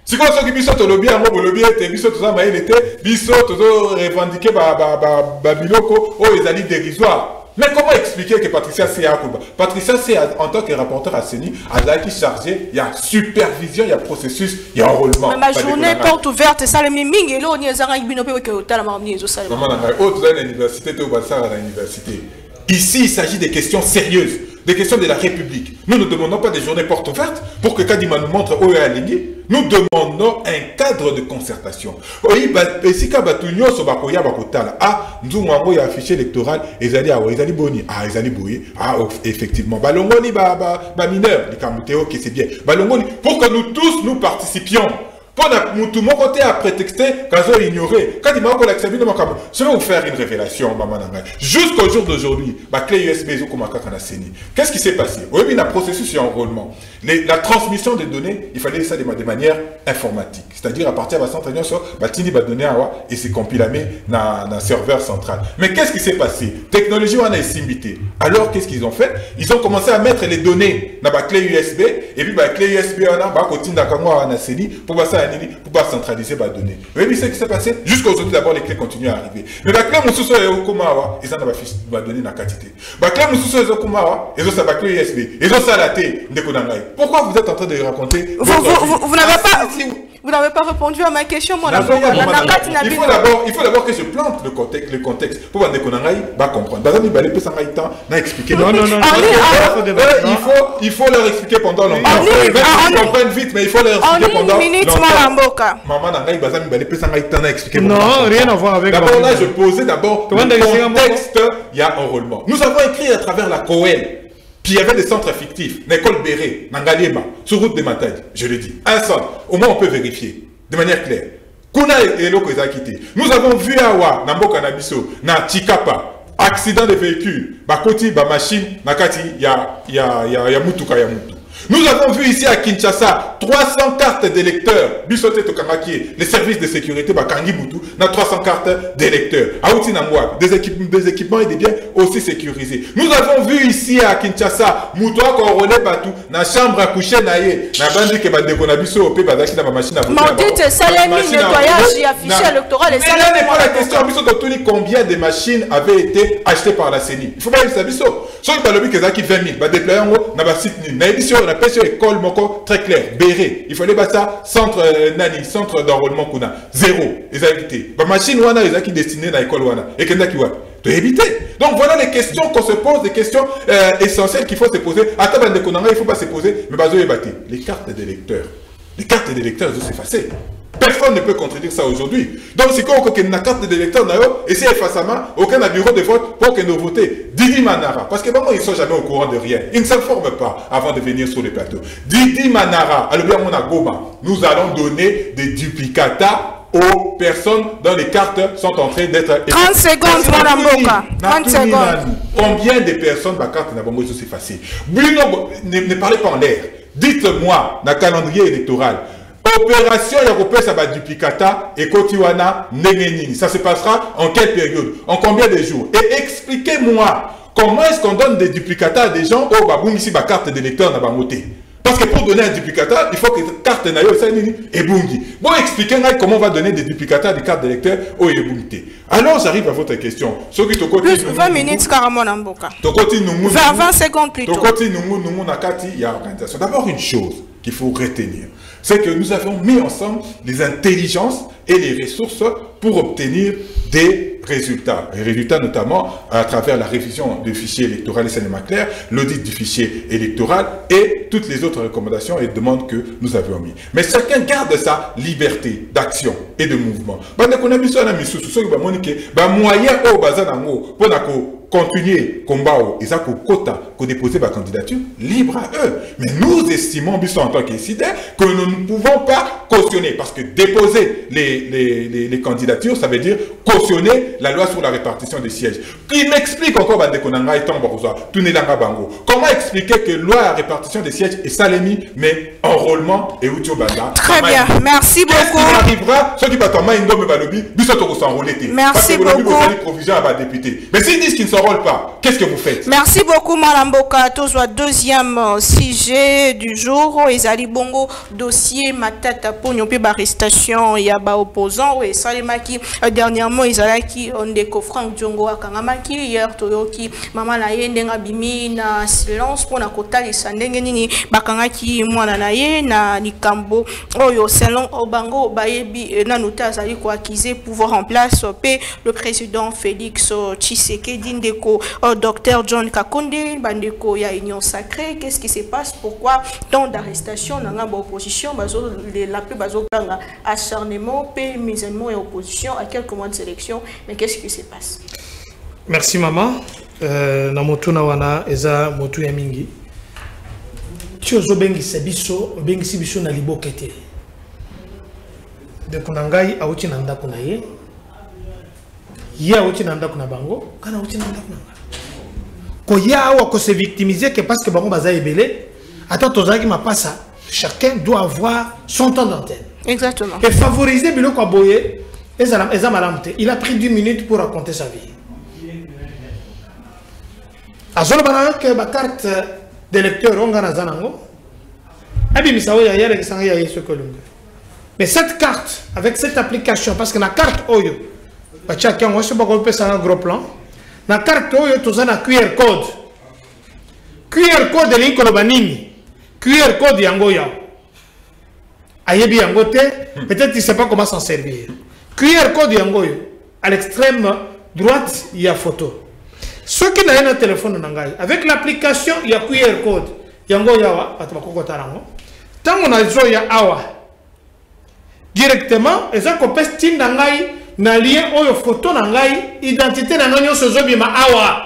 Speaker 2: Si vous avez biso to lobby en mobile lobby et biso to ça mais il était biso to revendiquer ba ba ba ba biloko oh ils allaient dérisoire. Mais comment expliquer que Patricia Sia Patricia Sia en tant que rapporteur à CENI a été chargé, il y a supervision, il y a processus, il y a enrôlement.
Speaker 1: Mais ma journée porte ouverte, ça le miming et là on y a un binope que hôtel m'a amené au salon.
Speaker 2: Maman n'a pas autre à l'université tu vas ça à l'université. Ici, il s'agit des questions sérieuses, des questions de la République. Nous ne demandons pas des journées portes ouvertes pour que Kadima nous montre où est aligné. Nous demandons un cadre de concertation. Oui, si Kabatunyo Sobakoya Bakotala, ah, nous avons un affiché électoral, ils allaient à ils allaient boni, ah, ils allaient bouiller, ah, effectivement. Balongoni, ba, ba, ba mineur, les Kamutéo, qui c'est bien. Balongoni, pour que nous tous nous participions. Pour tout mon côté à prétexter quand ils ignoré. Quand il m'a encore accepté, je vais vous faire une révélation, maman. Jusqu'au jour d'aujourd'hui, ma clé U S B, qu'est-ce qui s'est passé? Oui, il y a un processus d'enrôlement. La transmission des données, il fallait ça de manière informatique. C'est-à-dire à partir de la centrale, Batini va donner à et c'est compilé dans un serveur central. Mais qu'est-ce qui s'est passé? Technologie, on a essimbité. Alors, qu'est-ce qu'ils ont fait? Ils ont commencé à mettre les données dans la clé U S B et puis la clé U S B, on a continué à pour ça pour pas centraliser les données. Vous voyez ce qui s'est passé? Jusqu'à aujourd'hui, d'abord, les clés continuent à arriver. Mais la clé Moussousso et Okumawa, ils en ont va donner la quantité. La clé Moussousso et Okumawa, ils ont sa clé U S B, ils ont ça la thé. Pourquoi vous êtes en train de raconter?
Speaker 1: Vous, vous, vous, vous n'avez pas. Vous n'avez pas répondu à ma question, mon ami.
Speaker 2: Il faut d'abord, il faut d'abord que je plante le contexte, le contexte pour que les va comprendre. Dans un balai peut s'en temps, n'a expliqué.
Speaker 3: Non, non, non.
Speaker 2: Il faut, il faut leur expliquer pendant longtemps. Ils comprennent vite, mais il faut leur expliquer pendant longtemps. Maman n'a pas bazar balai peut s'en temps, n'a expliqué.
Speaker 3: Non, rien à voir avec.
Speaker 2: D'abord là, je posais d'abord le contexte. Il y a enrôlement. Nous avons écrit à travers la Coel. Puis il y avait des centres fictifs, l'école Béré, Nangaliema, sur route de Matadi, je le dis. Un centre, au moins on peut vérifier, de manière claire. Kuna et Loko ils ont quitté. Nous avons vu Awa, Namboka Nabiso, na Chikapa, accident de véhicule, Bakoti, ba machine, Nakati, ya, ya, ya, ya Mutuka, ya Mutu. Nous avons vu ici à Kinshasa trois cents cartes d'électeurs, Bisote Tokamaki, les services de sécurité, Bakangi Mutu, na trois cents cartes d'électeurs. Aouti Nangwa, des équipements, des équipements et des biens aussi sécurisés. Nous avons vu ici à Kinshasa, Moutoua Korole Batou, na chambre à coucher naïe, na bandi ke bande konabiso au pays badaki na ma machine à voter.
Speaker 1: Maudite Salemi, nettoyage et affiché électoral.
Speaker 2: Mais là n'est pas la question, Biso Totuni, combien de machines avaient été achetées par la CENI? Il faut pas dire ça, Biso. Soit il parle de vingt mille, bah déployer en haut, na ba site ni, na édition, on appelle sur école moko très clair, Béré. Il fallait battre ça, centre nani, centre d'enrôlement kuna, zéro, ils ont évité. Bah machine wana, ils ont qui destiné à l'école wana, et qu'est-ce qu'il de éviter. Donc voilà les questions qu'on se pose, des questions euh, essentielles qu'il faut se poser. À table de Konanga, il ne faut pas se poser, mais bazo ébatté. Les cartes d'électeurs, les cartes d'électeurs, elles sont effacées. Personne ne peut contredire ça aujourd'hui. Donc, c'est quoi qu'il y a une carte d'électeur, et c'est effacement, aucun bureau de vote pour que nous votions. Didi Manara, parce que vraiment, ils ne sont jamais au courant de rien. Ils ne s'informent pas avant de venir sur le plateau. Didi Manara, alors bien, on a Goma, nous allons donner des duplicata aux personnes dont les cartes sont en train d'être...
Speaker 1: trente secondes, Madame Boka. trente secondes.
Speaker 2: Combien de personnes, ma carte n'a pas effacée? Ne, ne parlez pas en l'air. Dites-moi, dans le calendrier électoral, opération européenne, ça va duplicata et Kotiwana Nengenini. Ça se passera en quelle période? En combien de jours? Et expliquez-moi, comment est-ce qu'on donne des duplicata à des gens au Baboum ici, ma carte d'électeur n'a pas monté? Parce que pour donner un duplicata, il faut que la carte nayo et bungi. Bon, expliquez-moi comment on va donner des duplicata des cartes d'électeurs au Ebungité. Alors, j'arrive à votre question.
Speaker 1: Plus vingt minutes, carrément, Namboka. vingt secondes plus tôt.
Speaker 2: Il y a organisation. D'abord, une chose qu'il faut retenir, c'est que nous avons mis ensemble les intelligences et les ressources pour obtenir des résultats. Les résultats notamment à travers la révision du fichier électoral et cinéma clair, l'audit du fichier électoral et toutes les autres recommandations et demandes que nous avions mis. Mais chacun garde sa liberté d'action et de mouvement. Continuer combat ils ont quota qu'on déposer ma candidature libre à eux, mais nous estimons en tant qu'incident que nous ne pouvons pas cautionner parce que déposer les, les, les, les candidatures ça veut dire cautionner la loi sur la répartition des sièges. Qui m'explique encore comment expliquer que loi à répartition des sièges est salémi mais enrôlement et outio banda.
Speaker 1: Très bien, merci beaucoup.
Speaker 2: Qu'est-ce qui arrivera ceux qui battent en main une gomme balobi,
Speaker 1: merci beaucoup.
Speaker 2: Mais s'ils disent qu'ils ne sont s'enrôle pas. Qu'est-ce que vous faites?
Speaker 1: Merci beaucoup, Malamboka. Tozwa deuxième sujet du jour. Ezali bongo dossier matata pour une arrestation. Il y a ba opposant. Oui, Salimaki dernièrement Ezalaki ondeko Frank Diongo akangamaki hier toyoki mama na ye ndenga bimi na silence pour na kotalisa ndenge nini bakangaki mwana na ye na likambo oyo selon obango bayebi na nota azali ko accuser pouvoir en place pe le président Félix Tshisekedi ndeko docteur John Kakonde bandeko ya union sacrée. Qu'est-ce qui se passe? Pourquoi tant d'arrestations dans l'opposition bazo la peu bazo kanga acharnement pe misément et opposition à quelques mois de sélection, mais qu'est-ce qui se passe?
Speaker 3: Merci maman. Euh, na motu na wana eza motu ya mingi. Tiozo bengi sebiso bengi sibiso na libokete. De kunangai auti nanda kunaye. Ya auti nanda kuna bango, kana auti nanda kunanga. Ko ya awa ko se victimiser que parce que bango baza ebele. Attends tozaki ma passa. Chacun doit avoir son temps d'antenne.
Speaker 1: Exactement.
Speaker 3: Et favoriser Biloko Aboye, il a pris dix minutes pour raconter sa vie. Azolo banana que ma carte d'électeur on gana zanango. Abi misawo ya yele kisanga ya yeso kolunga. Mais cette carte avec cette application parce que la carte oyo bacha qui on se bako pesa un gros plan. La carte oyo tozana Q R code. Q R code de l'inko banini. Q R code yango ya. Ayebi yango te, peut-être il ne sait pas comment s'en servir. Q R code yango yo. À l'extrême droite, il y a photo. Ceux qui n'ont pas un téléphone avec l'application, il y a Q R code. Yango yawa, atubako tarango. Tant on a zo ya awa. Directement, ils ont copié style nangai na lien oyo photo nangai identité nangai sozo bima awa.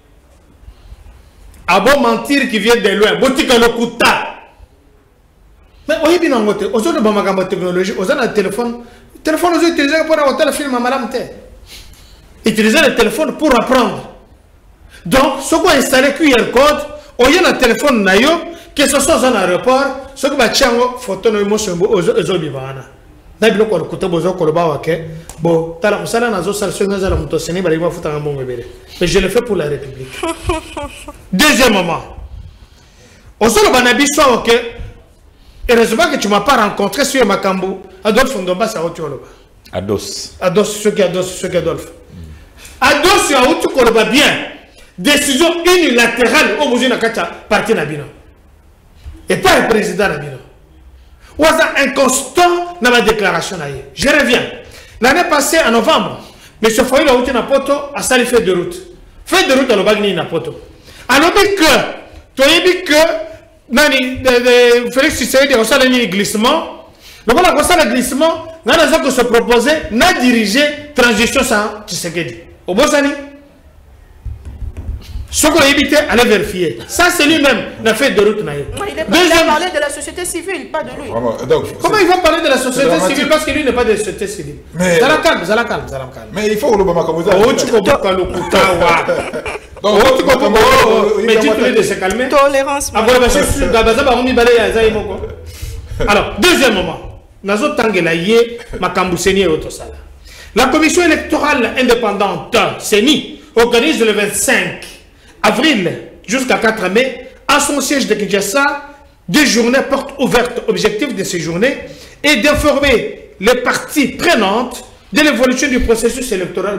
Speaker 3: A bon mentir qui vient de loin, botika le kuta. Mais oui, bien en côté, aux autres de technologie, aux autres téléphone, téléphone aux utilisés pour avoir le film à madame T. Utiliser le téléphone pour apprendre. Donc, ce qu'on a installé Q R code, au lieu d'un téléphone nayo, que ce soit un aéroport, ce que va tiens photo no émotion aux autres bivana. N'abilo quoi le côté bozo koloba wake, bon, t'as la musala nazo salsio nazo la mutoseni bari ma fouta un bon bébé. Mais je le fais pour la République. Deuxième moment, au sol banabi soit ok. Heureusement que tu ne m'as pas rencontré sur Makambu. Adolphe Ndomba, c'est où tu es.
Speaker 5: Ados.
Speaker 3: Ados, ceux qui Ados, ceux qui Adolphe. Ados, c'est où tu es bien. Décision unilatérale au musée de la partie Nabino. Et pas le président Nabino. Ou est inconstant dans ma déclaration. Je reviens. L'année passée, en novembre, M. Foyle a été poto à Sali fait de route. Fait de route à l'Obagni Napoto. Alors que, tu as dit que, Nani, de Félix Tshisekedi a reçu un glissement. Le bon a reçu un glissement. N'a pas que se proposer, n'a dirigé transition sans Tshisekedi. Au Bosani. Ce qu'on a évité, allez vérifier. Ça, c'est lui-même n'a fait de route. Il
Speaker 1: a parlé de la société civile, pas de lui.
Speaker 2: Donc,
Speaker 3: comment il va parler de la société civile parce que lui n'est pas de la société civile? Mais ça la calme, ça la calme, ça la calme.
Speaker 2: Mais il faut le Bama comme ça.
Speaker 3: Oh, tu comprends pas le Koutawa. Donc, tu comprends pas. Mais tu peux de se calmer.
Speaker 1: Tolérance.
Speaker 3: Alors, deuxième moment. Nazo Tangela Ye, Makambu Seni et Otosala. La commission électorale indépendante, Seni, organise le vingt-cinq avril jusqu'à quatre mai, à son siège de Kinshasa, des journées portes ouvertes. Objectif de ces journées est d'informer les parties prenantes de l'évolution du processus électoral.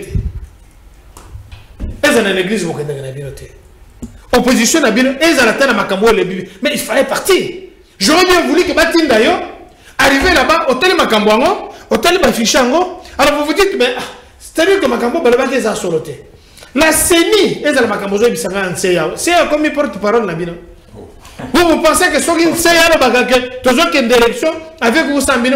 Speaker 3: L'église opposition à bien, mais il fallait partir. J'aurais bien voulu que Batin d'ailleurs arrive là-bas, hôtel Makamboango, hôtel Bafichango. Alors vous vous dites, mais c'est-à-dire que Makambo Balabaki est à soloté. La C E N I est à la Makambozo et Bissanga en C A O. C A O comme il porte-parole là-bas. Vous, vous pensez que ce qui est C A O, toujours qu'il y a une élection avec vous, Sambino,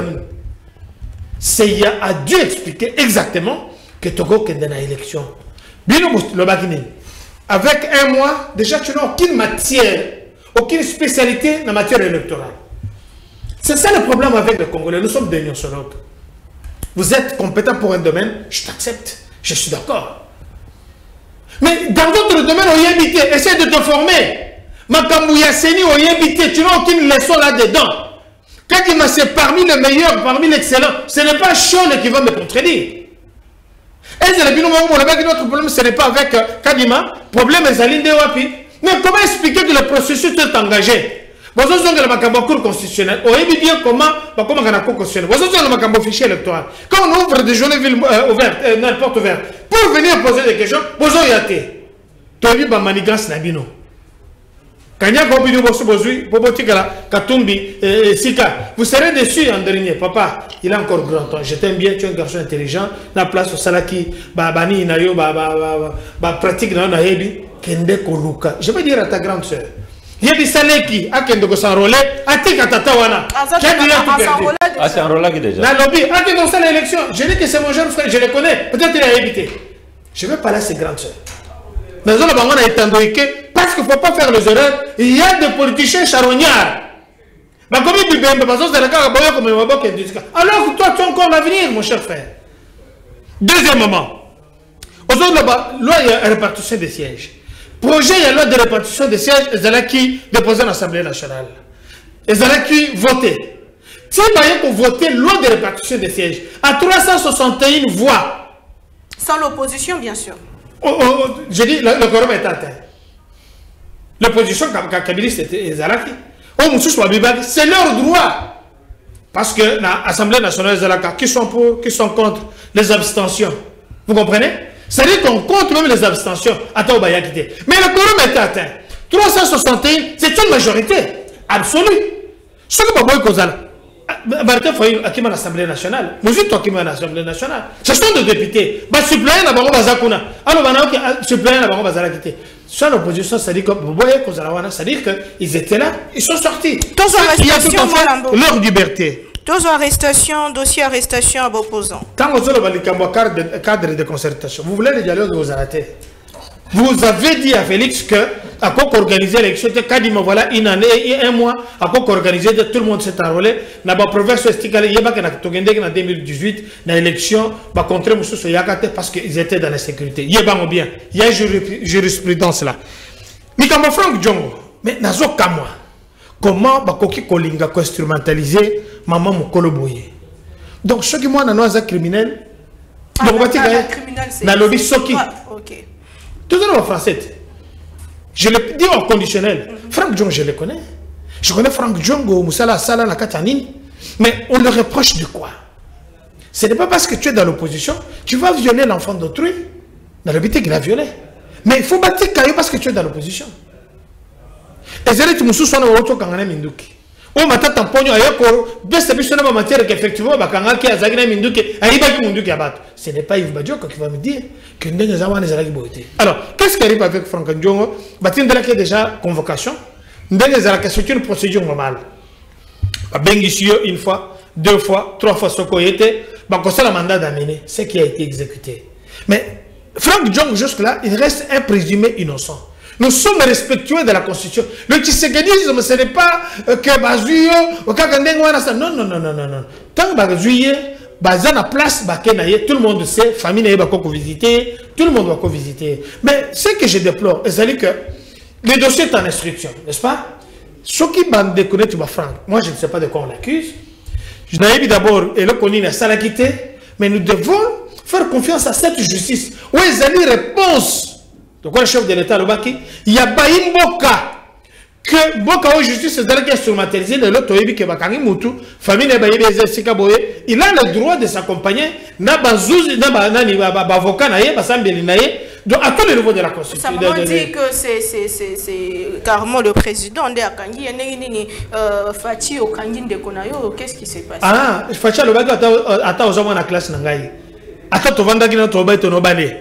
Speaker 3: C A O a dû expliquer exactement que Togo est dans l'élection. Bino le Bakini. Avec un mois, déjà tu n'as aucune matière, aucune spécialité en matière électorale. C'est ça le problème avec les Congolais. Nous sommes des unions sur l'autre. Vous êtes compétent pour un domaine, je t'accepte, je suis d'accord. Mais dans d'autres domaines, on y est invité. Essaye de te former. Makambouya Seni, on y est invité. Tu n'as aucune leçon là-dedans. Quand il m'a c'est parmi les meilleurs, parmi les excellents, ce n'est pas Chole qui va me contredire. Et notre problème, ce n'est pas avec Kadima, problème est Zalinde Wapi. Mais comment expliquer que le processus est engagé? Vous avez le cours constitutionnel, on sait bien comment comment on a cours constitutionnel. Vous avez le fichier électoral. Quand on ouvre des journées ouvertes, n'importe ouverte, pour venir poser des questions, vous avez été. Tu as vu ma manigance Nabino. Kanya Gobino Bosobozui, Bobotikala, Katumbi, Sika. Vous serez déçus en dernier. Papa, il a encore grand temps. Je t'aime bien, tu es un garçon intelligent. La place au Salaki, Babani, Nayo, pratique dans la Hebi, Kende Koluka. Je vais dire à ta grande soeur. Il y a des saleki, à Kende s'enrôler, à Tika Tatawana.
Speaker 5: Ah, c'est enrôlé qui déjà.
Speaker 3: La lobby, à Kende dans l'élection. Je dis que c'est mon jeune frère, je le connais. Peut-être qu'il a évité. Je vais parler à ses grandes soeurs. Mais on a été parce qu'il ne faut pas faire les erreurs. Il y a des politiciens charognards. Alors que toi, tu as encore l'avenir, mon cher frère. Deuxièmement, aujourd'hui, loi de répartition des sièges. Projet, il y a loi de répartition des sièges, et c'est qui déposé à l'Assemblée nationale. Et c'est qui voté. Si vous voter loi de répartition des sièges à trois cent soixante et une voix.
Speaker 1: Sans l'opposition, bien sûr.
Speaker 3: Oh, oh, je dis, le, le quorum est atteint. L'opposition, Kabili, c'était Zalaki. C'est leur droit. Parce que l'Assemblée nationale Zalaka, qui sont pour, qui sont contre les abstentions. Vous comprenez? C'est-à-dire qu'on compte même les abstentions. Attends, Mais le quorum est atteint. trois cent soixante et un, c'est une majorité absolue. Ce que vous voyez, Martin Foy a qui m'a l'Assemblée nationale. Moi, je suis qui m'a l'Assemblée nationale. Ce sont des députés. Bah, suppléant la baron Bazakuna. Alors, bah, suppléant la baron Bazalakité. Soit l'opposition, c'est-à-dire que vous voyez qu'on a c'est-à-dire qu'ils étaient là, ils sont sortis. Il y a tout à fait leur liberté.
Speaker 1: Deux arrestations, dossier arrestation à opposants.
Speaker 3: Quand vous avez le cadre de concertation, vous voulez le dialogue, vous arrêtez. Vous avez dit à Félix que, à quoi organiser l'élection, Kadima, voilà, une année et un mois, à quoi organiser, tout le monde s'est enrôlé. Dans la province esticale, il y a en deux mille dix-huit, dans l'élection, bah, contre Moussou Yakate parce qu'ils étaient dans la sécurité. Il y a bien, il y a une jurisprudence là. Mais comme Franck Djongo, mais Nazo Kamwa, comment Bakoki Kolinga ko instrumentaliser Maman Mokolo Boye. Donc, ceux qui m'ont un criminel, dans le lobby Soki. Tout le monde en français. Je le dis en conditionnel. Mm-hmm. Franck Djongo, je le connais. Je connais Franck Djongo, Moussala, Sala, la Katanine. Mais on le reproche de quoi? Ce n'est pas parce que tu es dans l'opposition, tu vas violer l'enfant d'autrui. Dans le but qu'il a violé. Mais il faut bâtir Kayo parce que tu es dans l'opposition. Et c'est là que tu me souviens de l'autre quand on est Minduki. Oh, ma tante Tamponio, ayoko, bien c'est plus en matière qu'effectivement, Bakangaki, Azagina Minduki, Aïbaki Minduki Abat. Ce n'est pas Yves Badjoko qui va me dire que nous avons des alliés. Alors, qu'est-ce qui arrive avec Franck Djongo? Batin de la qui est déjà convocation. Nous avons c'est une procédure normale. Bengisio une fois, deux fois, trois fois, ce qu'on était, c'est le mandat d'amener, ce qui a été exécuté. Mais Franck Djongo, jusque-là, il reste un présumé innocent. Nous sommes respectueux de la Constitution. Le tshisekadisme, ce n'est pas que Bazuyo, ou Kakandengwana, non, non, non, non, non, non. Tant que Bazuyo, Bazana place, tout le monde sait, famille va visiter, tout le monde va visiter. Mais ce que je déplore, c'est que le dossier est en instruction, n'est-ce pas? Ceux qui bandent de connaître Franck, moi je ne sais pas de quoi on l'accuse. Je n'ai vu d'abord, et le connu n'a pas quitté, mais nous devons faire confiance à cette justice. Où ils ont une réponse. Donc, le chef de l'État, il y a Baïm Boka, que Boka ou justice est qui est instrumentalisé, le lot qui est Bakangi Moutou, famille de Baïm Sika Boye, il a le droit de s'accompagner, n'a pas avocat, donc à tous les niveaux de la Constitution.
Speaker 1: Ça me dit que c'est carrément le président de Akangi, Fatih Okangi de Konayo, qu'est-ce qui s'est passé?
Speaker 3: Ah, Fatih Okangi, attends, aux hommes dans la classe Nangaï. Attends, tu vas dans la classe Nangaï.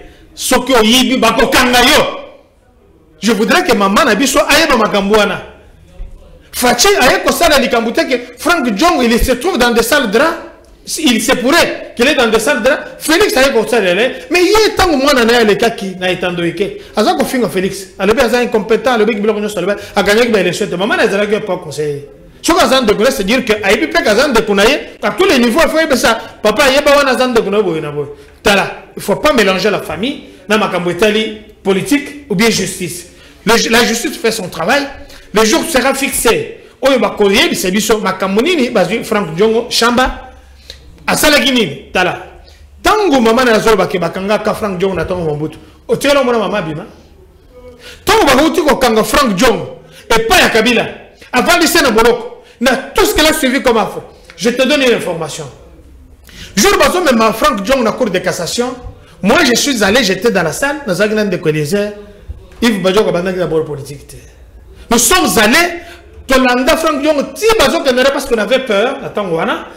Speaker 3: Je voudrais que maman n'abisso aille dans ma gambouana. Fachi aille comme ça dans les gamboutés que Franck Djongo il se trouve dans des salles de draps. Il se pourrait qu'il est dans des salles de draps. Félix aille comme ça mais il est tant que moi n'en ai le cas qui n'a été endoïqué. Aza qu'on finit Félix. À l'obé aza incompétent, à l'obé qui bloque nous sur le bas. À gagner que l'élection de maman n'a pas conseillé. Ce qu'on a de connaître, c'est dire que aïe peut Kazan de Kounaye à tous les niveaux, il faut y ça. Papa aïe pas on a zan de Kounaye. Il ne faut pas mélanger la famille dans ma cambouetali politique ou bien justice. Le, la justice fait son travail. Le jour sera fixé. Oyo ba koye c'est biso makamoni ni bazu Franck Djongo chamba asala kinini tala Tango maman na zolo ke bakanga ka Frank Jong na tango Mobutu. O tielo mona mama bima. Tango bahuti ko kanga Frank Jong et pas ya Kabila. Avant de na boloko, na tout ce qu'elle a suivi comme affaire. Je te donne une information. Jour bazo même ma Frank Jong na cour de cassation, moi je suis allé, j'étais dans la salle, dans un grand de Colisée. Yves Badjoko bandaki d'abord politique. Nous sommes allés Tolanda Frank Jong ti bazo que parce qu'on avait peur, attends wana.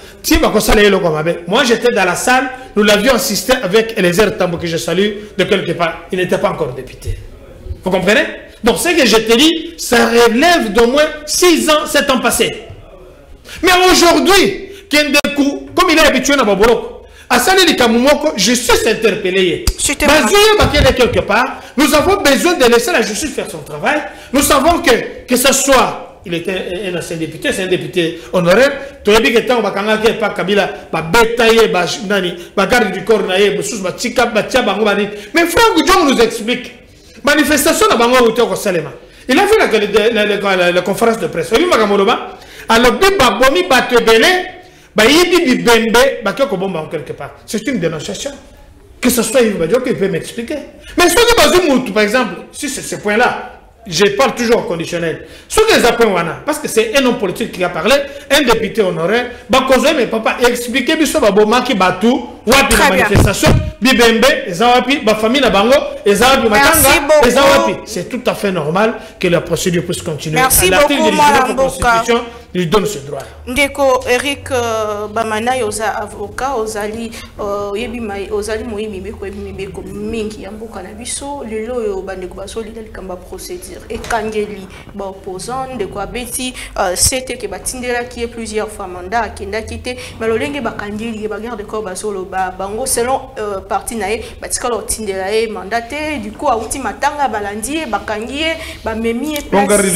Speaker 3: Moi j'étais dans la salle, nous l'avions assisté avec Eliezer Tambo que je salue de quelque part. Il n'était pas encore député. Vous comprenez? Donc ce que je te dis, ça relève d'au moins six ans, sept ans passés. Mais aujourd'hui, comme il est habitué à Baboloko, à Salé Kamumoko, je suis interpellé. Quelque part, nous avons besoin de laisser la justice faire son travail. Nous savons que, que ce soit. Il était un ancien député, c'est un député honoraire. Tu as dit que tant que pas Kabila, ba betaye, ba nani, ba garde du corps naïe, ba sous ba tika, ba tia bango bani. Mais Franck Jong nous explique. Manifestation na bango ou toko salema. Il a vu la, la, la, la, la conférence de presse. Il m'a dit alors bi ba bomi ba tebele, ba yibi bi bembe, ba kyoko bomba en quelque part. C'est une dénonciation. Que ce soit Yves Badjo qui peut m'expliquer. Mais ce que Bazou par exemple, si c'est ce point-là. Je parle toujours au conditionnel. Ce que les appels, parce que c'est un homme politique qui a parlé, un député honoraire, Bakozé, mais papa, expliquez bien ce que Batou, Wapi la manifestation, Bibembe, Ezawapi, ma famille na Bango, Ezawapi Matanga, Ezawapi. C'est tout à fait normal que la procédure puisse continuer.
Speaker 1: Merci beaucoup, Madame Boka.
Speaker 3: Il donne ce droit.
Speaker 1: Ndeko Eric Bamana yoza avocat ozali yebima ozali moyimi beko yebimi beko mingi yamboka na biso lelo yo bandeko basoli dali kamba procédure et kangeli ba opposant ndeko abeti c'était que batindela qui est plusieurs fois mandat kenda kité mais lolenge ba kangeli ba garde corps basolo ba bango selon parti nae batikala otindela e mandaté du coup auti matanga balandi ba kangie ba memi et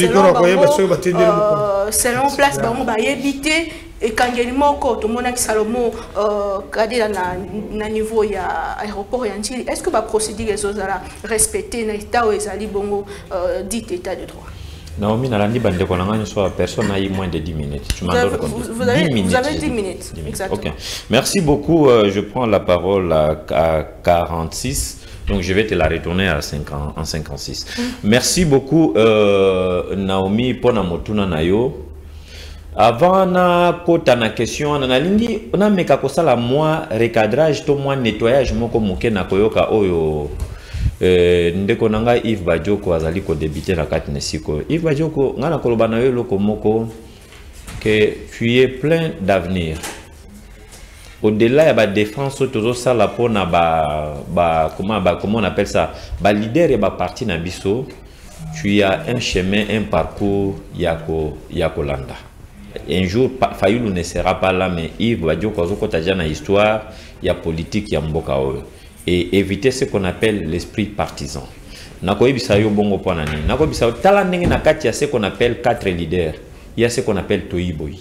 Speaker 1: selon place bango ba yebité et kangeli moko to mona ki salomo euh kadela na na niveau ya aéroport ya Njili est-ce que ba procédure les autres respecter na état ou ezali bongo dit état de droit?
Speaker 5: Naomi Nalandi bande konanga soit personne a eu moins de dix minutes. Tu m'as donné
Speaker 1: vous avez vous avez dix minutes. Exactement.
Speaker 5: OK. Merci beaucoup, euh, je prends la parole à, à quarante-six. Donc je vais te la retourner à cinquante, en cinquante-six. Mm. Merci beaucoup euh, Naomi pour na motuna nayo. Avant na kota na question on a lingi on a meka kosala moi recadrage to moi nettoyage moko moke na koyoka oyo euh ndeko nanga Yves Badjoko azali ko débuter na kati nesiko. Yves Badjoko ngana koloba na yo loko moko que tu es plein d'avenir. Au-delà de la défense, tout ça là pour na ba ba comment ba comment on appelle ça, ba leader et ba parti na biso, tu as un chemin, un parcours yako yako landa. Un jour Fayulu ne sera pas là, mais Yves Badjoko ko ta jana histoire, il y a politique, il y a mboka oyo. Et éviter ce qu'on appelle l'esprit partisan. Nako yebisa yo bongo po nani. Nako yebisa tala ndenge na kati ya ce qu'on appelle quatre leaders. Il y a ce qu'on appelle Toyiboyi.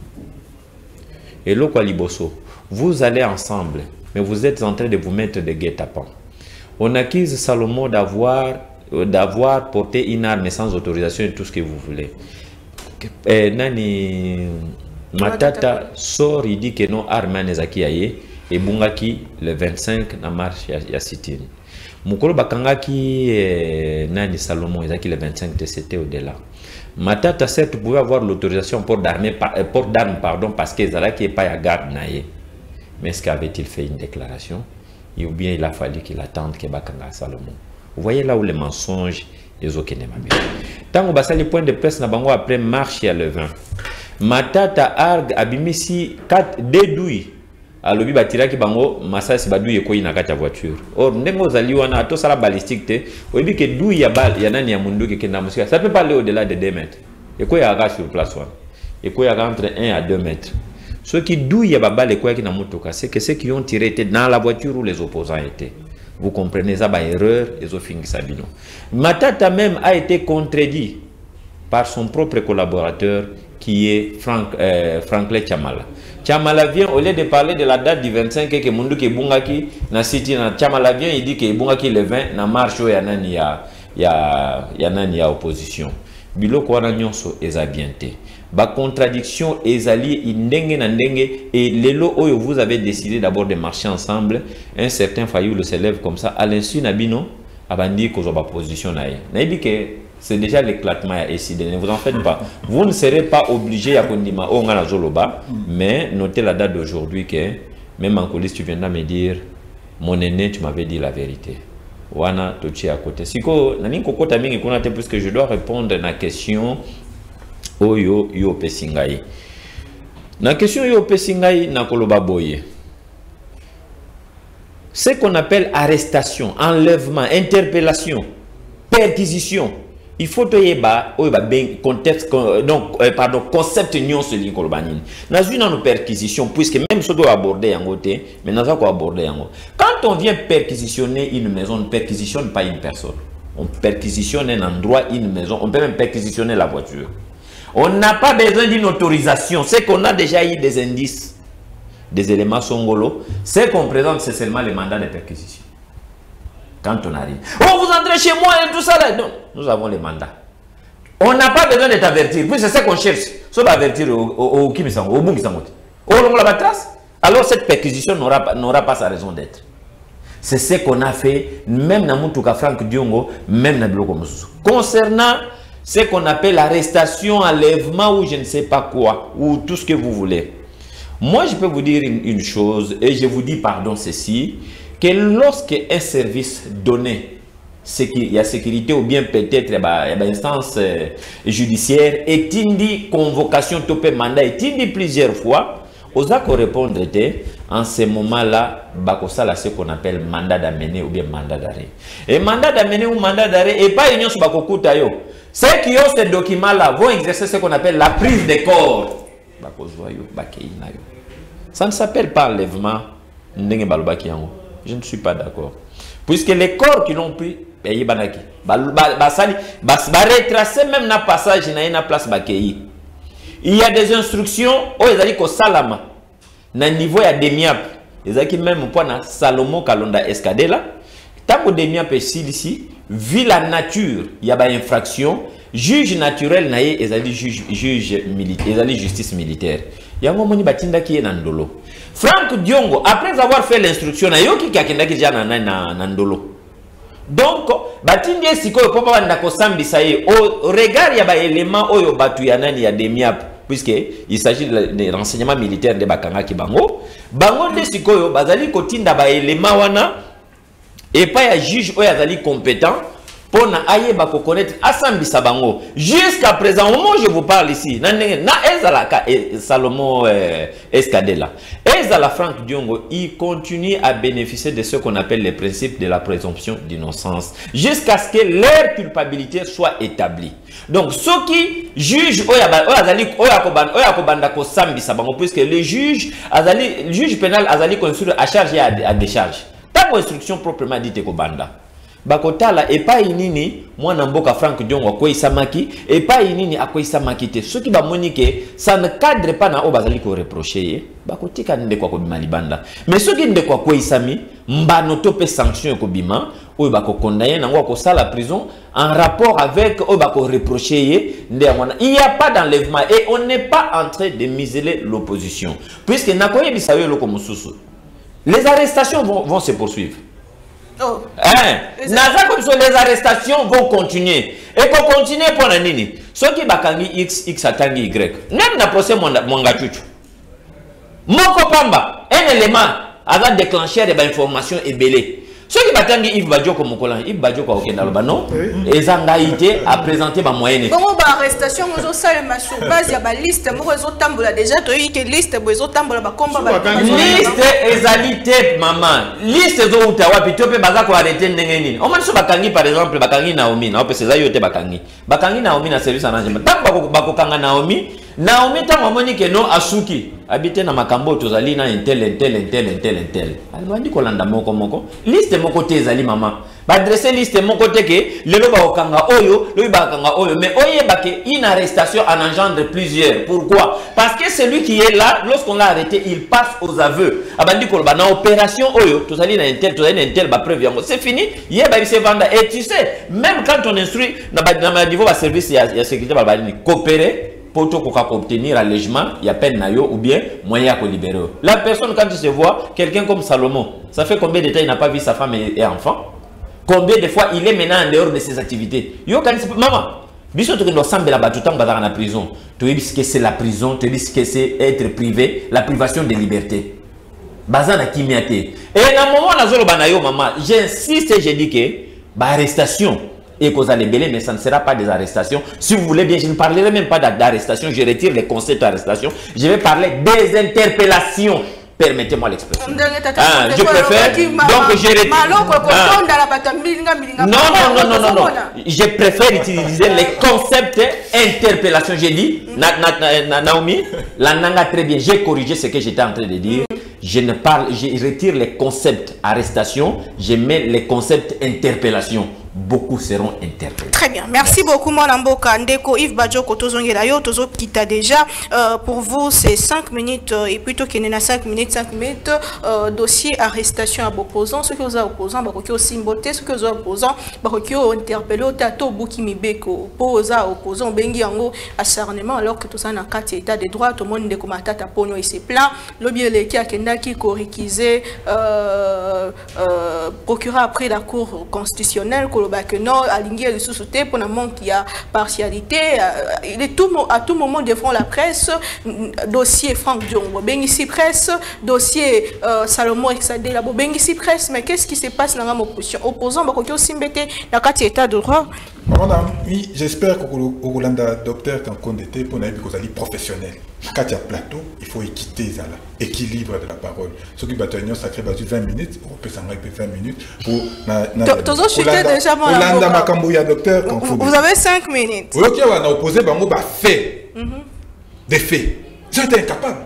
Speaker 5: Et loko liboso. Vous allez ensemble, mais vous êtes en train de vous mettre des guet-apens. On accuse Salomon d'avoir d'avoir porté une arme sans autorisation et tout ce que vous voulez. Eh, nani Matata sort, il dit que non, arme nezaki aye et bungaki le vingt-cinq na marche ya sitini. Mukolo bakangaki eh, nani Salomon ezaki le vingt-cinq, c'était au-delà. Matata certes pouvait avoir l'autorisation pour d'armes pour d'armes pardon parce que Zalaki est pas à garde naye. Mais est-ce qu'avait-il fait une déclaration? Ou bien il a fallu qu'il attende que Bakanga Salomon. Vous voyez là où les mensonges les okene mabe. Tant que les points de presse na bango après marche à le vingt. Matata arg abimisi quatre dédouilles. Alobi batira ki bango masasi badouille ko ina kata voiture. Or ndengo zali wana to sala balistique te. Obi ke douille ya bal ya nani ya mundu ke kenda musika. Ça peut pas aller au-delà de deux mètres. Et quoi ya ga sur place one. Et quoi ya entre un à deux mètres. Ceux qui douillent les quoi qui n'a motoka, c'est que ceux qui ont tiré étaient dans la voiture où les opposants étaient. Vous comprenez ça, bah erreur, les offingues Sabino. Matata même a été contredit par son propre collaborateur qui est Frank, euh, Franklin Chamala. Chamala vient, au lieu de parler de la date du vingt-cinq, que Mundu ki Bungaki, na city, na Chamala vient, il dit que Bungaki le vingt, na marche, il y a nani ya, ya, ya nani ya opposition. biloko wana nyonso eza bien te. Ba contradiction ezali indenge na ndenge et lelo oyo vous avez décidé d'abord de marcher ensemble, un certain Fayulu se lève comme ça à l'insu nabino abandi ko ba position na ye. Na yebi que c'est déjà l'éclatement ici, ne vous en faites pas. Vous ne serez pas obligé à kondima o ngana zoloba, mais notez la date d'aujourd'hui que même en coulisses tu viendras me dire mon aîné tu m'avais dit la vérité. Wana tochi à côté. Siko nani kokota mingi kuna te puisque je dois répondre à la question oyo yo pesingai. La question yo pesingai na koloba boye. Ce qu'on appelle arrestation, enlèvement, interpellation, perquisition. Il faut que yeba oyo ben contexte donc euh, pardon concept nyon se li kolobanini. Na une nos perquisition puisque même ce doit aborder en côté, mais na za ko aborder en. Quand on vient perquisitionner une maison, on ne perquisitionne pas une personne. On perquisitionne un endroit, une maison, on peut même perquisitionner la voiture. On n'a pas besoin d'une autorisation. C'est qu'on a déjà eu des indices, des éléments songolo. Ce qu'on présente, c'est seulement le mandat de perquisition. Quand on arrive, oh, vous entrez chez moi et tout ça là. Non, nous avons les mandats. On n'a pas besoin de t'avertir. Puis c'est ça qu'on cherche. Sauf avertir au Kimisango, au Bungisango. Au long de la trace. Alors cette perquisition n'aura pas, n'aura pas sa raison d'être. C'est ce qu'on a fait, même dans Moutuka Franck Diongo, même dans Biloko Moussou. Concernant ce qu'on appelle arrestation, enlèvement ou je ne sais pas quoi, ou tout ce que vous voulez. Moi, je peux vous dire une, une chose, et je vous dis pardon ceci, que lorsque un service donné, il y a sécurité ou bien peut-être il y a une instance euh, judiciaire, et il dit convocation, topé mandat, et il dit plusieurs fois, osa ko répondre en ce moment-là, bakosala ce qu'on appelle mandat d'amener ou bien mandat d'arrêt. Et mandat d'amener ou mandat d'arrêt, et pas union sur bakokuta yo. Ceux qui ont ces documents-là vont exercer ce qu'on appelle la prise de corps. Ça ne s'appelle pas enlèvement. Je ne suis pas d'accord. Puisque les corps qui l'ont pris, ils vont retracer même dans le passage, dans la place. Il y a des instructions, oh, ils ont dit salama. Dans le niveau, il y a des miap. Ils ont dit même pour Salomon Kalonda Escadela. Tant que des miap ici, vu la nature, il y a une infraction. Juge naturel, ils ont dit juge militaire, ils ont dit justice militaire. Il y a un moment qui est dans le Franck Diongo, après avoir fait l'instruction, il y a un qui est dans le donc, batindie siko yo papa wanda kosambisa ye au regard ya ba élément oyo batu ya nani ya demiap puisque il s'agit de renseignements militaires de bakanga ki bango bango de siko yo bazali kotinda ba élément wana et pas ya juge oyo azali compétent pour na aye ba ko connaître asambisa bango jusqu'à présent au moment où je vous parle ici na na ezalaka Salomon euh, Escadela Ezala Franck Diongo, il continue à bénéficier de ce qu'on appelle les principes de la présomption d'innocence jusqu'à ce que leur culpabilité soit établie. Donc, ceux qui jugent, puisque le juge, le juge pénal a construit à charge et à décharge. Ta construction proprement dite Kobanda. Bakotala et pas inini moi namboka Franck Diongo ko isamaki et pas inini ako isamaki te ceux qui ba monique ça ne cadre pas na obazali ko reprocher bakotika nde kwa ko bima libanda mais ceux qui nde kwa ko isami mbano topé sanction ko bima o ba ko condamner nango ko sala prison en rapport avec o ba ko reprocher nde amona il y a pas d'enlèvement et on n'est pas en train de museler l'opposition puisque nakoye bisayo loko mususu les arrestations vont, vont se poursuivre. Oh. Hein? Les arrestations vont continuer. Et pour continuer pour la nini. Ceux qui bakangi X, X atangi Y. Même na procès mwanga chuchu. Moko pamba, un élément avant de déclencher des informations et belé. Ceux qui batangi Yves Badjoko Mokolan, Yves Badjoko Okendaloba, non? Et Zangaïté a présenté ma moyenne.
Speaker 1: Bon, arrestation, vous avez ma sur base, il y a une liste, vous avez déjà, tu as une liste, vous avez un combat.
Speaker 5: Liste ezalité, maman. Liste zo utawa, puis tu peux arrêter n'engeni. On m'a dit Bakangi, par exemple, Bakangi Naomi, non, parce que ça y est, Bakangi. Bakangi Naomi, na service en agent. Tant que Bakokanga Naomi, Naomi tant moni que non asuki habité na makambo tozali na intel intel intel intel intel. Alors dit kolanda moko moko liste mon côté ezali maman. Ba dresser liste mon côté que lelo ba okanga oyo, lelo ba okanga oyo mais oye ba que une arrestation en engendre plusieurs. Pourquoi? Parce que celui qui est là lorsqu'on l'a arrêté, il passe aux aveux. Abandi kolba na opération oyo tozali na intel tozali na intel ba preuve yango. C'est fini, hier ba se vendre et tu sais même quand on instruit na ba niveau ba service ya ya sécurité ba ba ni coopérer pour obtenir allègement, il y a peine nayo ou bien moyen de libérer. La personne, quand tu se vois, quelqu'un comme Salomon, ça fait combien de temps il n'a pas vu sa femme et, et enfant? Combien de fois il est maintenant en dehors de ses activités? Yo, quand maman, biso tu dois sembler là-bas tout le temps dans la prison. Tu dis que c'est la prison, tu dis que c'est être privé, la privation de liberté. Bazana kimiate. Et à un moment, maman, j'insiste et je dis que, bah, arrestation. Et cause à l'ébélé, mais ça ne sera pas des arrestations. Si vous voulez bien, je ne parlerai même pas d'arrestation, je retire les concepts d'arrestation. Je vais parler des interpellations. Permettez-moi l'expression. Ah, je préfère. Donc, je retire. Ah. Non, non, non, non, non, non. Je préfère utiliser les concepts interpellation. J'ai dit, na, na, na, Naomi, la nanga très bien. J'ai corrigé ce que j'étais en train de dire. Je ne parle, je retire les concepts arrestation, je mets les concepts interpellation. Beaucoup seront interpellés.
Speaker 1: Très bien. Merci, Merci. beaucoup, Mwalamboka. Ndeko, Yves Badjoko, Tozongelayo, Tozo Kita déjà. Euh, pour vous, c'est cinq minutes, euh, et plutôt qu'il y a cinq minutes, cinq minutes, euh, dossier arrestation à opposant. Ce que vous avez opposant, Baroki au Simboté, ce que vous avez opposant, Baroki au interpellé, Tato Boukimibeko, Posa opposant, Bengi Ango, acharnement, alors que tout ça n'a qu'à état de droit, tout le monde est comme Tata Pogno et ses plans. L'objet qui a Kendaki, Korikizé, euh, euh, procureur après la Cour constitutionnelle, que non, aligné les sous-soutés pour un manque qui a partialité. Il est tout, à tout moment devant la presse, dossier Franck Diongo, Bengissi Presse, dossier euh, Salomon Exadé, la Bengissi Presse, mais qu'est-ce qui se passe dans l'opposition? Opposant, bah, qu'on aussi mbêté dans quatre états de droit.
Speaker 2: Madame, oui, j'espère qu'au Golanda docteur quand on était pour nous que vous professionnel. Quand il y a plateau, il faut équiter ça là, équilibre de la parole. Ce qui va être sacré va vingt minutes, on peut s'en vingt minutes pour
Speaker 1: toujours chuter déjà mon
Speaker 2: Golanda Makambouya docteur quand
Speaker 1: vous avez cinq minutes.
Speaker 2: Oui, OK, on a opposé bango ba fait. Des faits. J'étais incapable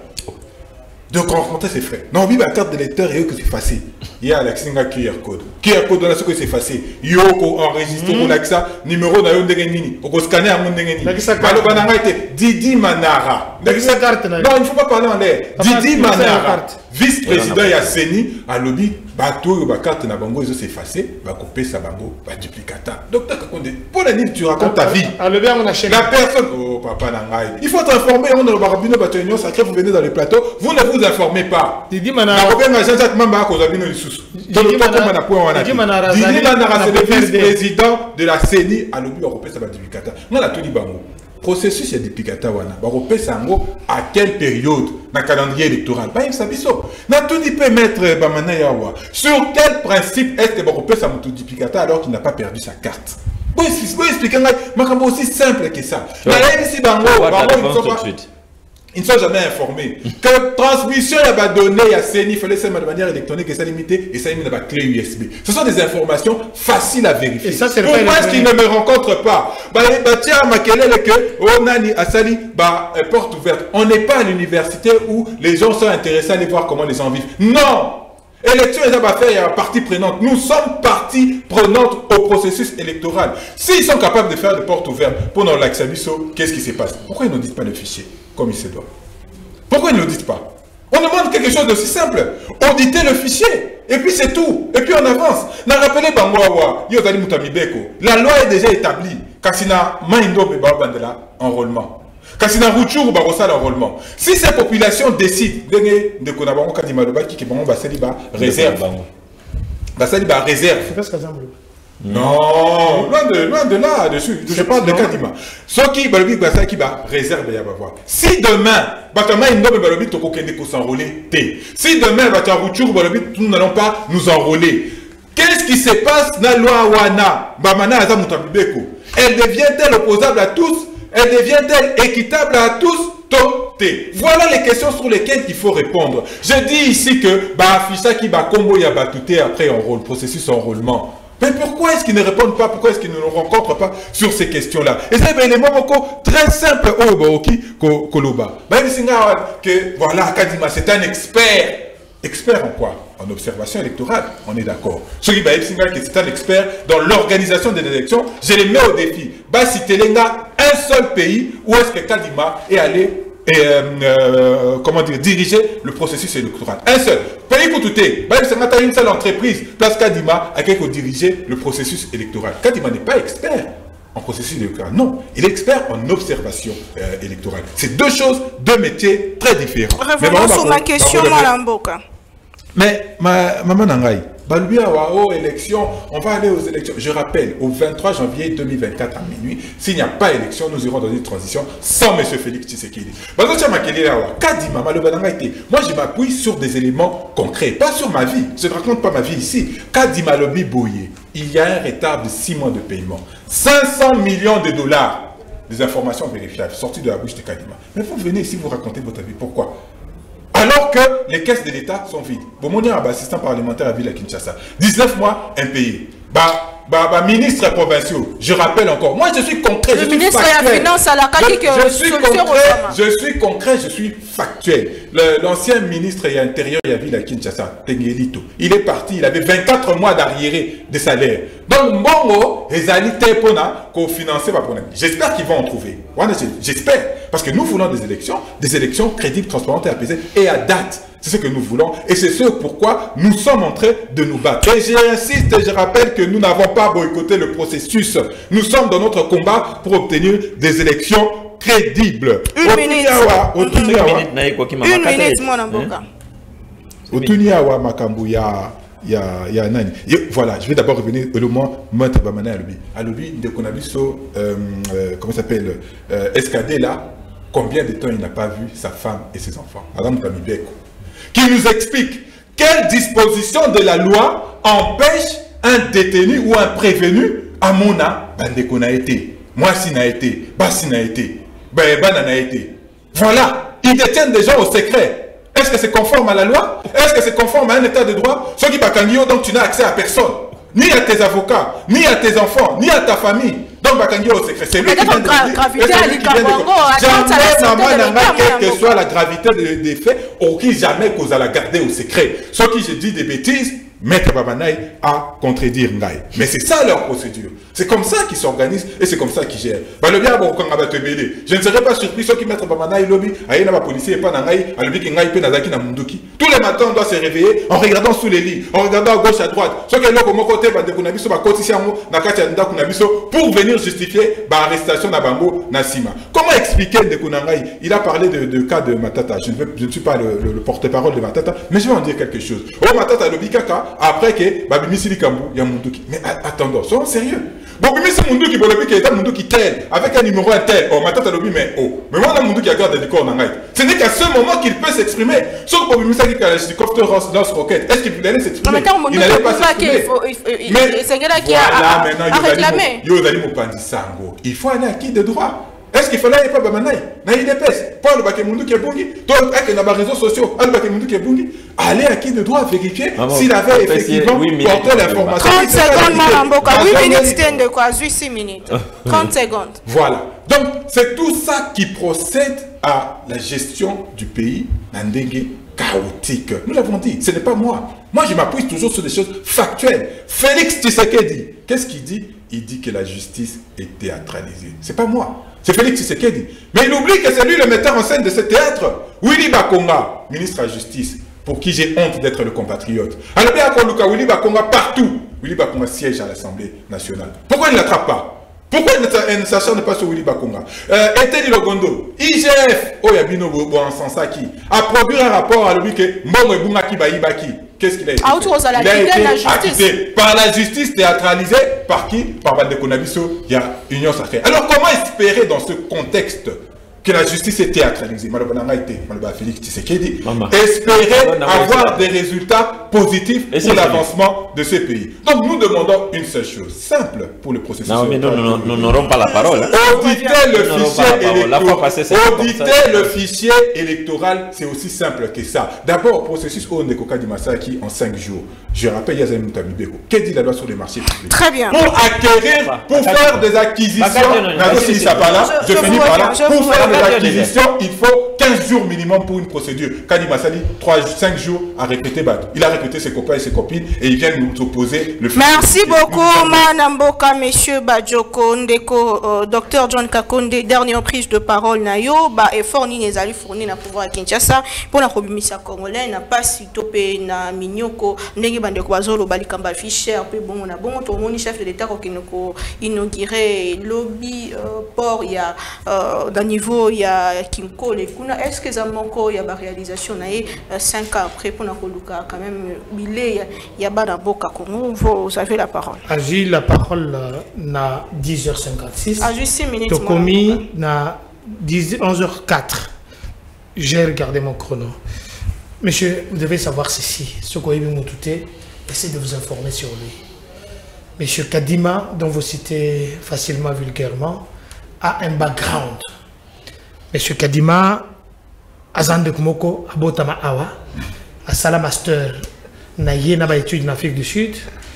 Speaker 2: de confronter ces faits. Non, oui, ma carte de lecteur est que c'est facile. Il y a l'accès Q R code. Q R code, on a ce que c'est facile. Yoko enregistre pour l'accès numéro na yon dengeni. On scanner à mon dengeni. Malo bananga était Didi Manara. Non, il ne faut pas parler en l'air. Didi Manara, vice-président Yasseni, à lobby, bateau, ba carte na bango, ils ont effacé, ba couper sa bango, ba duplicata. Docteur Kakonde, pour la nuit, tu racontes ta vie. La personne, oh papa Nangai, il faut être informé. On a le barabino bataillon sacré, vous venez dans les plateaux, vous ne vous informez pas. Didi Manara, Jean-Jacques Mamba, cause abino les sous. Didi Manara, c'est le vice-président de la C E N I à l'objet européen, ça va duplicata. On a tout dit bango. Processus est duplicata wana. Européen, sango à quelle période dans le calendrier électoral. Pas ça biso. Na tout dit peut mettre bamana yawa. Sur quel principe est-ce que Européen ça m'a duplicata alors qu'il n'a pas perdu sa carte? Bon, expliquer moi, c'est aussi simple que ça. Na ici bango, bango tout de suite. Ils ne sont jamais informés. Que transmission à donner à C E N I, il fallait faire de manière électronique et ça limité et ça limite la clé U S B. Ce sont des informations faciles à vérifier. Et ça, c'est pourquoi est-ce qu'ils ne me rencontrent pas? Bah, tiens, ma est que on a ni Asali, bah, porte ouverte. On n'est pas à l'université où les gens sont intéressés à aller voir comment les gens vivent. Non! Élection, ils ont fait, il y a une partie prenante. Nous sommes partie prenante au processus électoral. S'ils sont capables de faire des portes ouvertes pour nos lacs Sabiso, qu'est-ce qui se passe? Pourquoi ils ne disent pas le fichier comme il se doit? Pourquoi ils ne le disent pas? On demande quelque chose d'aussi simple. Auditer le fichier. Et puis c'est tout. Et puis on avance. N'a rappelé Bangwawa, Yozali Mutamibeko. La loi est déjà établie. Kassina Maindo Bebabandela, enrôlement. Kassina Rouchou Barossa l'enrôlement. Si ces populations décident de Konabango Kadimaloba qui est Basaliba réserve. Basaliba réserve. Non, loin de, loin de là, dessus. Je parle de Kadima. Ce qui, Balobi Bassa qui va réserve, Yabawa. Si demain, Batama Indo Balobi Tokokende pour s'enrôler, T. Si demain, Batarouchou Balobi, nous n'allons pas nous enrôler. Qu'est-ce qui se passe dans la loi Wana? Bamana Azamutabibeko. Elle devient-elle opposable à tous? Elle devient-elle équitable à tous? Toté. Voilà les questions sur lesquelles il faut répondre. Je dis ici que, bah, Fissa qui va combo Yabatouté après enrôle, processus enrôlement. Mais pourquoi est-ce qu'ils ne répondent pas? Pourquoi est-ce qu'ils ne nous rencontrent pas sur ces questions-là? Et c'est un élément très simple. Oh, bah, ok, Koloba. Que voilà, Kadima, c'est un expert. Expert en quoi? En observation électorale, on est d'accord. Ceux qui disent que c'est un expert dans l'organisation des élections, je les mets au défi. Bah, si Telenga, un seul pays où est-ce que Kadima est allé et, euh, euh, comment dire, diriger le processus électoral. Un seul. Pays pour tout est. Bah, c'est une seule entreprise. Place Kadima à quelqu'un diriger le processus électoral. Kadima n'est pas expert en processus électoral. Non, il est expert en observation euh, électorale. C'est deux choses, deux métiers très différents.
Speaker 1: Revenons sur ma question, Malamboka.
Speaker 2: Mais, ma, maman Nangaï, aux élections, on va aller aux élections. Je rappelle, au vingt-trois janvier deux mille vingt-quatre à minuit, s'il n'y a pas élection, nous irons dans une transition sans M. Félix Tshisekedi. Moi, je m'appuie sur des éléments concrets, pas sur ma vie. Je ne raconte pas ma vie ici. Kadima Lobi Boye, il y a un retard de six mois de paiement. cinq cents millions de dollars. Des informations vérifiables sorties de la bouche de Kadima. Mais vous venez ici vous raconter votre vie. Pourquoi? Alors que les caisses de l'État sont vides. Bomonia, assistant parlementaire à Ville à Kinshasa. dix-neuf mois impayés. Bah, bah, bah, ministres provinciaux, je rappelle encore. Moi, je suis concret.
Speaker 1: Le
Speaker 2: je
Speaker 1: ministre
Speaker 2: suis factuel.
Speaker 1: de la Finance à la
Speaker 2: je, je, suis concret, je suis concret, je suis factuel. L'ancien ministre de l'Intérieur de la Ville à Kinshasa, Tengelito, il est parti, il avait vingt-quatre mois d'arriéré de salaire. Donc, Mbongo, Ezali Tepona, co-financé par Pona. J'espère qu'ils vont en trouver. J'espère. Parce que nous voulons des élections, des élections crédibles, transparentes et apaisées, et à date. C'est ce que nous voulons, et c'est ce pourquoi nous sommes en train de nous battre. Et j'insiste et je rappelle que nous n'avons pas boycotté le processus. Nous sommes dans notre combat pour obtenir des élections crédibles.
Speaker 1: Une minute.
Speaker 2: Une
Speaker 1: minute, mon amboka.
Speaker 2: Otuniawa Makambu, il y a... Il y a, il y a nani. Et voilà, je vais d'abord revenir au moment Mante Bamana Alobi. Alobi, de Konabiso, euh, euh, comment ça s'appelle, euh, S K D là, combien de temps il n'a pas vu sa femme et ses enfants? Madame Kamibeko. Qui nous explique quelle disposition de la loi empêche un détenu ou un prévenu à Mona, Bandeko n'a été, moi si n'a été, Bassi n'a été, Baebana n'a été. Voilà, ils détiennent des gens au secret. Est-ce que c'est conforme à la loi? Est-ce que c'est conforme à un état de droit? Ceux qui bakangio, donc tu n'as accès à personne. Ni à tes avocats, ni à tes enfants, ni à ta famille. Donc bakangio au secret. C'est lui qui vient de dire. Jamais maman n'a quelle que soit la gravité des faits, aucun jamais qu'on a la garder au secret. Ceux qui je dis des bêtises, Maître Babanaï a contredire Ngaï. Mais c'est ça leur procédure. C'est comme ça qu'ils s'organisent et c'est comme ça qu'ils gèrent. Je ne serais pas surpris ceux qui Maître Babanaï lobby, Aïna va policier et pas Nangaï, à lobby qui Ngaï pe Nazaki na Munduki. Tous les matins on doit se réveiller en regardant sous les lits, en regardant à gauche à droite. Ceux qui sont là côté de Kunabiso, pour venir justifier l'arrestation d'Abango Nassima. Comment expliquer de Kunangaï? Il a parlé de, de cas de Matata. Je ne, veux, je ne suis pas le, le, le porte-parole de Matata, mais je vais en dire quelque chose. Oh Matata lobby kaka. Après que Babimisi Likambu, il y a Munduki. Mais attendons, soyons sérieux. Babimisi Munduki, Bolobi, il y a Munduki tel, avec un numéro un tel. Oh, Matata Lobi, mais oh. Mais moi, Munduki a gardé le corps dans la. Ce n'est qu'à ce moment qu'il peut s'exprimer. Sauf que Babimisi qui a l'hélicoptère lance roquette. Est-ce qu'il allait s'exprimer? Il n'allait pas s'exprimer. Mais c'est là qui a réclamé. Yo, Dali Mopandi Sango. Il faut un acquis de droit. Est-ce qu'il fallait pas Bamanaï? Naï dépêche. Pas le Bakemundu qui est bungi. Toi, avec les réseaux sociaux, le Bakemundu qui est bungi. Allez à qui de droit vérifier s'il avait effectivement porté l'information.
Speaker 1: trente secondes, Malamboka. huit minutes, tiens de quoi? six minutes. trente secondes.
Speaker 2: Voilà. Donc, c'est tout ça qui procède à la gestion du pays, Nandenge chaotique. Nous l'avons dit, ce n'est pas moi. Moi, je m'appuie toujours sur des choses factuelles. Félix Tshisekedi, qu'est-ce qu'il dit? Il dit que la justice est théâtralisée. C'est pas moi. C'est Félix Tshisekedi. Mais il oublie que c'est lui le metteur en scène de ce théâtre. Willy Bakonga, ministre de la Justice, pour qui j'ai honte d'être le compatriote. Alors bien Koluka, Willy Bakonga partout. Willy Bakonga siège à l'Assemblée nationale. Pourquoi il ne l'attrape pas? Pourquoi il ne s'acharne pas sur Willy Bakonga? euh, Eteli Logondo, I G F, Oyabino Boansensaki, a produit un rapport à lui que Mbongo Ebungaki Baïbaki. Qu'est-ce qu'il a été? Il a été acquitté par la justice théâtralisée. Par qui? Par Bandeko Nabiso, il y a Union Sacrée. Alors comment espérer dans ce contexte que la justice est théâtralisée? Malobana été, Maloba Félix Tshisekedi. Espérer avoir des résultats positif
Speaker 5: Et
Speaker 2: pour
Speaker 5: c'est
Speaker 2: l'avancement de ces pays. Donc nous demandons une seule chose, simple pour le processus.
Speaker 5: Non, mais nous nous- nous n'aurons pas la parole. hein.
Speaker 2: Auditer le
Speaker 5: Nous n'aurons
Speaker 2: fichier
Speaker 5: pas la parole. La fois passée,
Speaker 2: électoral.
Speaker 5: c'était comme
Speaker 2: Auditer
Speaker 5: ça.
Speaker 2: le fichier électoral, c'est aussi simple que ça. D'abord, processus Ondekoka di Masaki en cinq jours. Je rappelle Yazem Moutamibeko. Qu'est-ce dit la loi sur les marchés publics?
Speaker 1: Très bien.
Speaker 2: Pour acquérir, pour faire des acquisitions, Nazo si ça par là, je
Speaker 1: Je- je
Speaker 2: finis
Speaker 1: vous
Speaker 2: par là.
Speaker 1: reviens, je
Speaker 2: Pour
Speaker 1: vous
Speaker 2: faire des
Speaker 5: reviens.
Speaker 2: acquisitions, il faut quinze jours minimum pour une procédure. Kadi Massali, trois, cinq jours à répéter. Il a répété ses copains et ses copines et il vient nous opposer le
Speaker 1: Merci beaucoup, Manamboka, Monsieur Badjoko, Ndeko, euh, Docteur John Kakonde, dernière prise de parole, Nayo, ba effort ni nezali fourni na pouvoir à Kinshasa, pour la Kobimisa Congolais, na pas si topé na Minyoko, Ndenge Bandeko Bazolo, Balikamba Fischer, puis bon, on a bon, tout le monde, chef de l'État, qui nous inauguré lobby, euh, port, il y a, euh, d'un niveau, il y a Kimko, les Kuna, est-ce que ça manque, il y a la réalisation, naïe, cinq ans après, pour la Koluka, quand même, il y a Badamboka, Congo, vous avez la parole.
Speaker 3: Agi la parole euh, na dix heures cinquante-six.
Speaker 1: À juste six minutes.
Speaker 3: Tokomi na onze heures quatre. J'ai regardé mon chrono. Monsieur, vous devez savoir ceci. Ce qu'on a Moutouté, essayez de vous informer sur lui. Monsieur Kadima, dont vous citez facilement vulgairement, a un background. Monsieur Kadima, Azande Kumoko, Abotama Awa, a Sala Master, na yé na études en Afrique du Sud,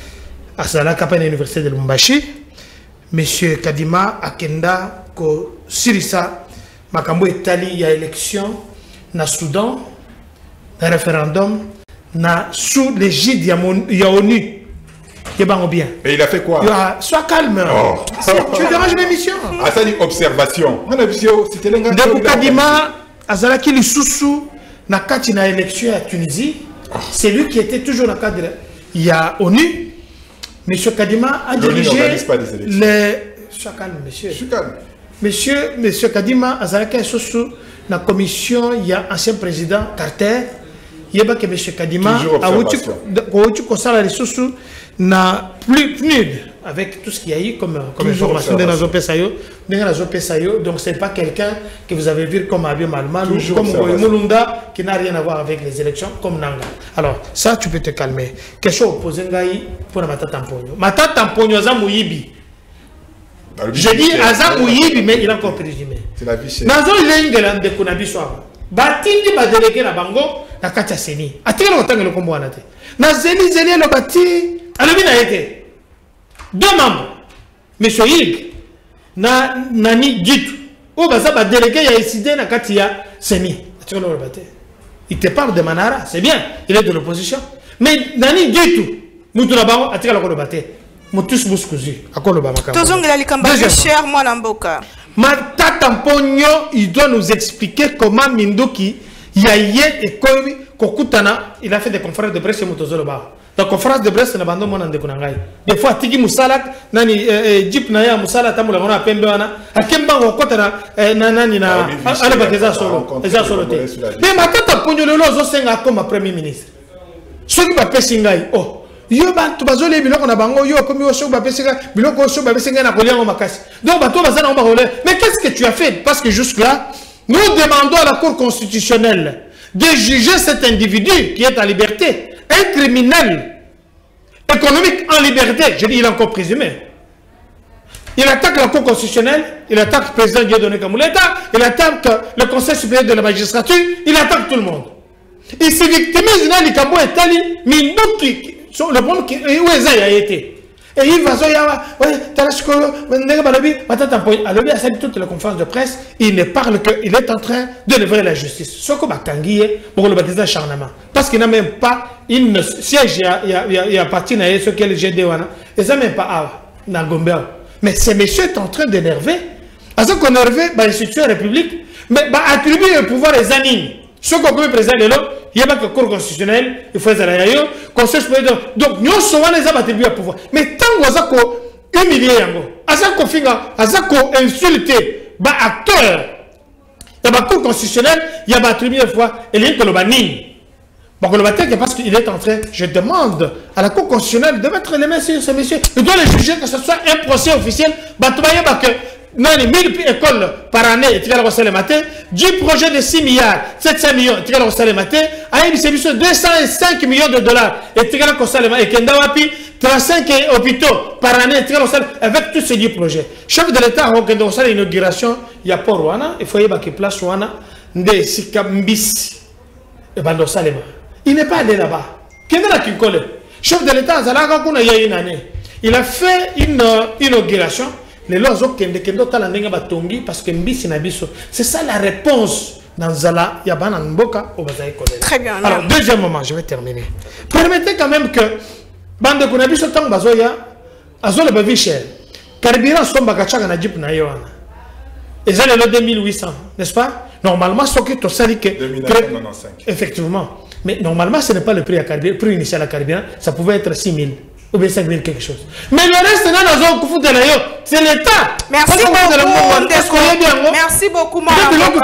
Speaker 3: à Sala Kapa na l'université de Lumbashi. Monsieur Kadima Akenda ko Sirisa Makambo Italie, il y a élection na Soudan, un référendum na sous l'égide il y a ONU. Bien.
Speaker 2: Et il a fait quoi?
Speaker 3: A, sois calme.
Speaker 2: Oh.
Speaker 3: Tu déranges l'émission.
Speaker 2: Ah, ça dit observation.
Speaker 3: Ndeko Kadima Azalaki Lissousou na kati na élection à Tunisie. C'est lui qui était toujours dans le cadre. Il y a ONU. Monsieur Kadima a dirigé les. Sois calme, monsieur.
Speaker 2: Je suis calme.
Speaker 3: Monsieur, monsieur Kadima Azalaki Lissousou na commission, il y a ancien président Carter. Il y a que monsieur Kadima a n'a plus PNUD avec tout ce qu'il y a eu comme, comme information de Nazo Pesayo. Donc ce n'est pas quelqu'un que vous avez vu comme Abio Malmal ou comme Mulunda qui n'a rien à voir avec les élections comme Nanga. Alors ça tu peux te calmer. Question opposée pour la Mata Tamponio. Mata Tamponio Zamouyibi. Je dis Azamouyibi mais il a encore présumé. C'est la vie chère. Nazo Lengeland de Kunabiswa. Batindi ba délégué la bango na katia seni. Atira otanga le kombo anate. Na zeli zeli le bati alobi na été. Deux membres. Monsieur Yig na nani Gitu. O baza ba délégué ya décidé na katia seni. Atira le bati. Il te parle de Manara, c'est bien, il est de l'opposition. Mais nani Gitu mutu na bango atira le bati. Mutus muskuzi akolo ba makamba.
Speaker 1: Tozongela likamba cher moi Namboka.
Speaker 3: Matata Mpogno, il doit nous expliquer comment Mindoki, Yaye et Kobi, Kokutana, il a fait des conférences de presse chez Motozoloba. La conférence de presse, n'a pas de monde Kunangai. Des fois, Tiki Moussalak, Nani, Jeep Naya, Moussala, Tamula, on a Pembeana, à Kemba, Kotana, Nani, na, Alabakeza Solo, Eza Solote. Mais Matata Mpogno, le lozo senga comme Premier ministre. Ce qui va passer, oh. Yo ba tu bazole biloko na bango yo comme yo so ba pesika biloko so ba pesika na kolia ngo makasi. Donc ba to bazana ngo ba rolé. Mais qu'est-ce que tu as fait? Parce que jusque là, nous demandons à la Cour constitutionnelle de juger cet individu qui est en liberté, un criminel économique en liberté. Je dis il est encore présumé. Il attaque la Cour constitutionnelle, il attaque le président Dieudonné Kamuleta, il attaque le Conseil supérieur de la magistrature, il attaque tout le monde. Il se victimise dans les Kambo et Tali, mais nous qui le monde qui où est-ce a été et il va dire ouais Talasco Balabi Alobi a salué toutes les conférences de presse, il ne parle que il est en train de livrer la justice ce qu'on va tanguer pour le baptiser acharnement parce qu'il n'a même pas il ne siège il y a il y a il y a parti na ce qu'elle G D wana et ça même pas à na Gombe mais ces messieurs sont en train d'énerver à ce qu'on énervé par l'institution république mais bah attribuer le pouvoir aux animes ce qu'on peut présenter là il y a pas que cour constitutionnelle il faut ça yo conseil supérieur donc nous sommes les attribués à pouvoir mais tant que ça ko humilier yango asa ko finga asa ko insulter ba acteur il y a cour constitutionnelle il y a ba attribué fois et il que le banine bon le matin parce qu'il est en train je demande à la cour constitutionnelle de mettre les mains sur ce monsieur il doit les juger que ce soit un procès officiel ba to ba que non les mille écoles par année et tu vas le matin dix projets de six milliards, sept cents millions, tu as le matin, à une service deux cent cinq millions de dollars, et tu as le et Kendawapi, trente-cinq hôpitaux par année, avec tous ces dix projets. Chef de l'État, quand on a l'inauguration, il y a Port Rwanda, il faut y avoir place Rwanda, de Sikambis, et Bando Salema. Il n'est pas allé là-bas. Chef de l'État, il a fait une inauguration. Les lois ont été parce que c'est ça la réponse dans Zala Yabana Mboka au Bazaï.
Speaker 1: Très bien.
Speaker 3: Alors, deuxième moment, je vais terminer. Permettez quand même que Bande Kunabiso Tang Bazoya, Azole Bavicher, Carburant Sombakachak na Jeep Nayoana. Et ça, le deux mille huit cents, n'est-ce pas? Normalement, ce qui est que.
Speaker 2: deux mille quatre-vingt-quinze.
Speaker 3: Effectivement. Mais normalement, ce n'est pas le prix à carburant, prix initial à carburant, ça pouvait être six mille. Ou bien cinq mille quelque chose. Mais le reste, c'est l'État.
Speaker 1: Merci beaucoup. Merci beaucoup, madame.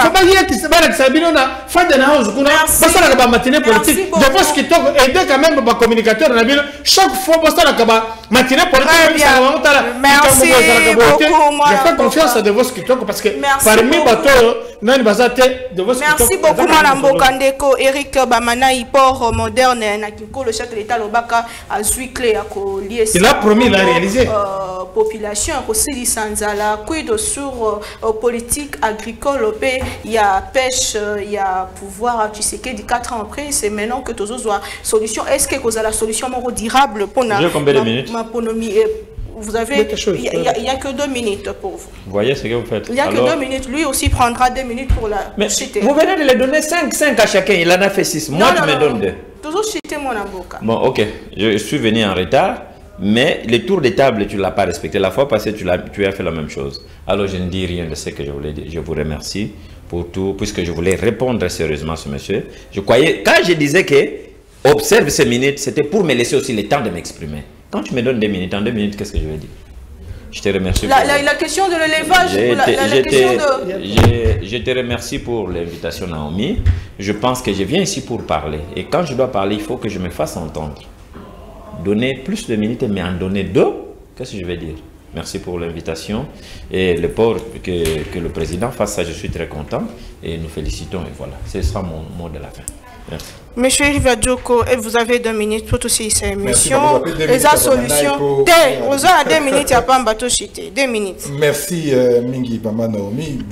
Speaker 3: Chaque fois, matinée politique.
Speaker 1: Merci beaucoup.
Speaker 3: Je fais confiance à De Vos Kitoko parce que parmi les bateaux,
Speaker 1: merci beaucoup, madame Bokandeko. Eric Bamana, port moderne, le chef de l'État, Lobaka, a Zuiclé.
Speaker 3: Il a promis, il a réalisé.
Speaker 1: Euh, population, aussi Sanzala, quid sur euh, politique agricole, il y a pêche, il y a pouvoir, tu sais que du quatre ans après, c'est maintenant que tu as solution. Est-ce que vous avez la solution durable pour
Speaker 5: ma,
Speaker 1: ma économie? Vous avez, il n'y a, a que deux minutes pour vous.
Speaker 5: Vous voyez ce que vous faites.
Speaker 1: Il n'y a Alors, que deux minutes. Lui aussi prendra deux minutes pour la
Speaker 5: mais citer. Vous venez de les donner cinq, cinq à chacun. Il en a fait six. Moi, tu me donnes deux.
Speaker 1: Toujours citer mon avocat.
Speaker 5: Bon, ok. Je suis venu en retard, mais le tour de table, tu ne l'as pas respecté. La fois passée, tu, as, tu as fait la même chose. Alors, je ne dis rien de ce que je voulais dire. Je vous remercie pour tout, puisque je voulais répondre sérieusement à ce monsieur. Je croyais, quand je disais que observe ces minutes, c'était pour me laisser aussi le temps de m'exprimer. Quand tu me donnes deux minutes, en deux minutes, qu'est-ce que je vais dire? Je te remercie.
Speaker 1: La, la, la question de l'élevage, la, la, la question de...
Speaker 5: Je, je te remercie pour l'invitation, Naomi. Je pense que je viens ici pour parler. Et quand je dois parler, il faut que je me fasse entendre. Donner plus de minutes, mais en donner deux, qu'est-ce que je vais dire? Merci pour l'invitation. Et le port que, que le président fasse ça, je suis très content. Et nous félicitons. Et voilà, ce sera mon mot de la fin. Merci.
Speaker 1: Monsieur Rivadjoko, vous avez deux minutes pour aussi cette émission. Les solutions. Vous avez deux minutes, il n'y a pas un bateau chité. Deux minutes.
Speaker 2: Merci, euh, Mingi Bama Naomi.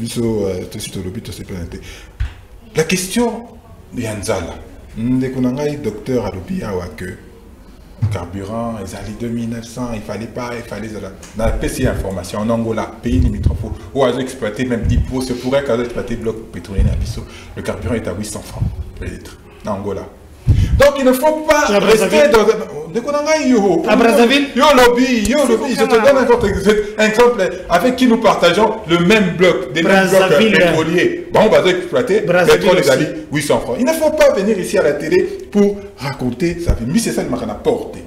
Speaker 2: La question de Yanzala. Docteur Alobi que carburant, ils allaient deux mille neuf cents, il fallait pas, il fallait. Dans la P C information en Angola, pays limitrophe, où ils ont exploité même Hippo, c'est pourrait qu'ils aient exploité le bloc pétrolier Nabiso. Le carburant est à huit cents francs per litre. Angola. Donc il ne faut pas rester dans un...
Speaker 3: À Brazzaville,
Speaker 2: yo lobby, yo lobby. Je te donne un exemple avec qui nous partageons le même bloc, des mêmes blocs pétroliers. Bon, on va exploiter pétrole et Ali, huit cents francs. Il ne faut pas venir ici à la télé pour raconter sa vie. Mais c'est ça que m'a porté.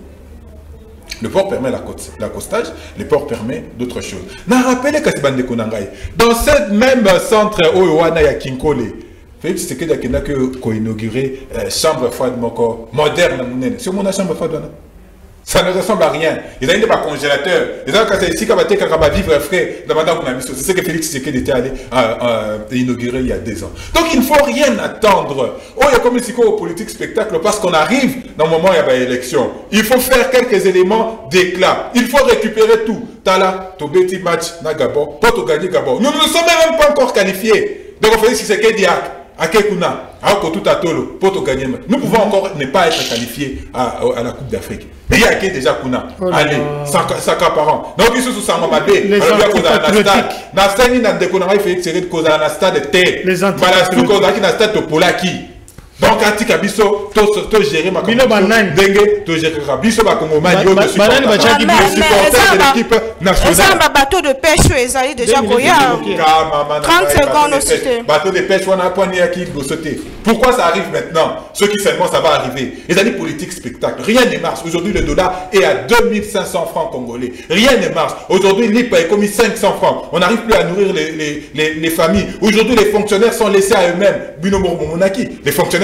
Speaker 2: Le port permet l'accostage, le port permet d'autres choses. N'a rappelé que c'est bande Konangai. Dans ce même centre où Owana ya Kinkole, Félix Tshisekedi a inauguré la chambre froide moderne. C'est mon chambre froide. Ça ne ressemble à rien. Ils n'ont pas de congélateur. Ils ont ici qu'à vivre frais. C'est ce que Félix Tshisekedi était allé inaugurer il y a deux ans. Donc il ne faut rien attendre. Oh, il y a comme ici au politique spectacle parce qu'on arrive dans le moment où il y a l'élection. Il faut faire quelques éléments d'éclat. Il faut récupérer tout. Tala, Tobeti match, na Gabon, pour gagner Gabon. Nous ne sommes même pas encore qualifiés. Donc Félix Tshisekedi a Akekuna, Tolo, pour gagner. Nous pouvons encore ne pas être qualifiés à, à la Coupe d'Afrique. Mais il y a qui déjà Kuna. Allez, cinq cas par an. Donc ils sont sous Sango Mabé. Les gens qui sont stade. Na Sani na Dekonara Félix Tshisekedi cause à la stade T.
Speaker 3: Les gens
Speaker 2: voilà, tout cause à qui na stade Topolaki. Donc quand tu as biso, tu gères ma
Speaker 3: communauté.
Speaker 2: Dengue, tu gères biso ma communauté. Je suis supporter de l'équipe nationale.
Speaker 1: C'est un bateau de pêche, ils allaient déjà Goya. trente secondes aussi.
Speaker 2: Bateau de pêche, on a poigné à qui doit sauter. Pourquoi ça arrive maintenant? Ceux qui seulement ça va arriver. Les années politiques spectacle. Rien ne marche. Aujourd'hui, le dollar est à deux mille cinq cents francs congolais. Rien ne marche. Aujourd'hui, l'I P A est commis cinq cents francs. On n'arrive plus à nourrir les, les, les, les familles. Aujourd'hui, les fonctionnaires sont laissés à eux-mêmes. Les fonctionnaires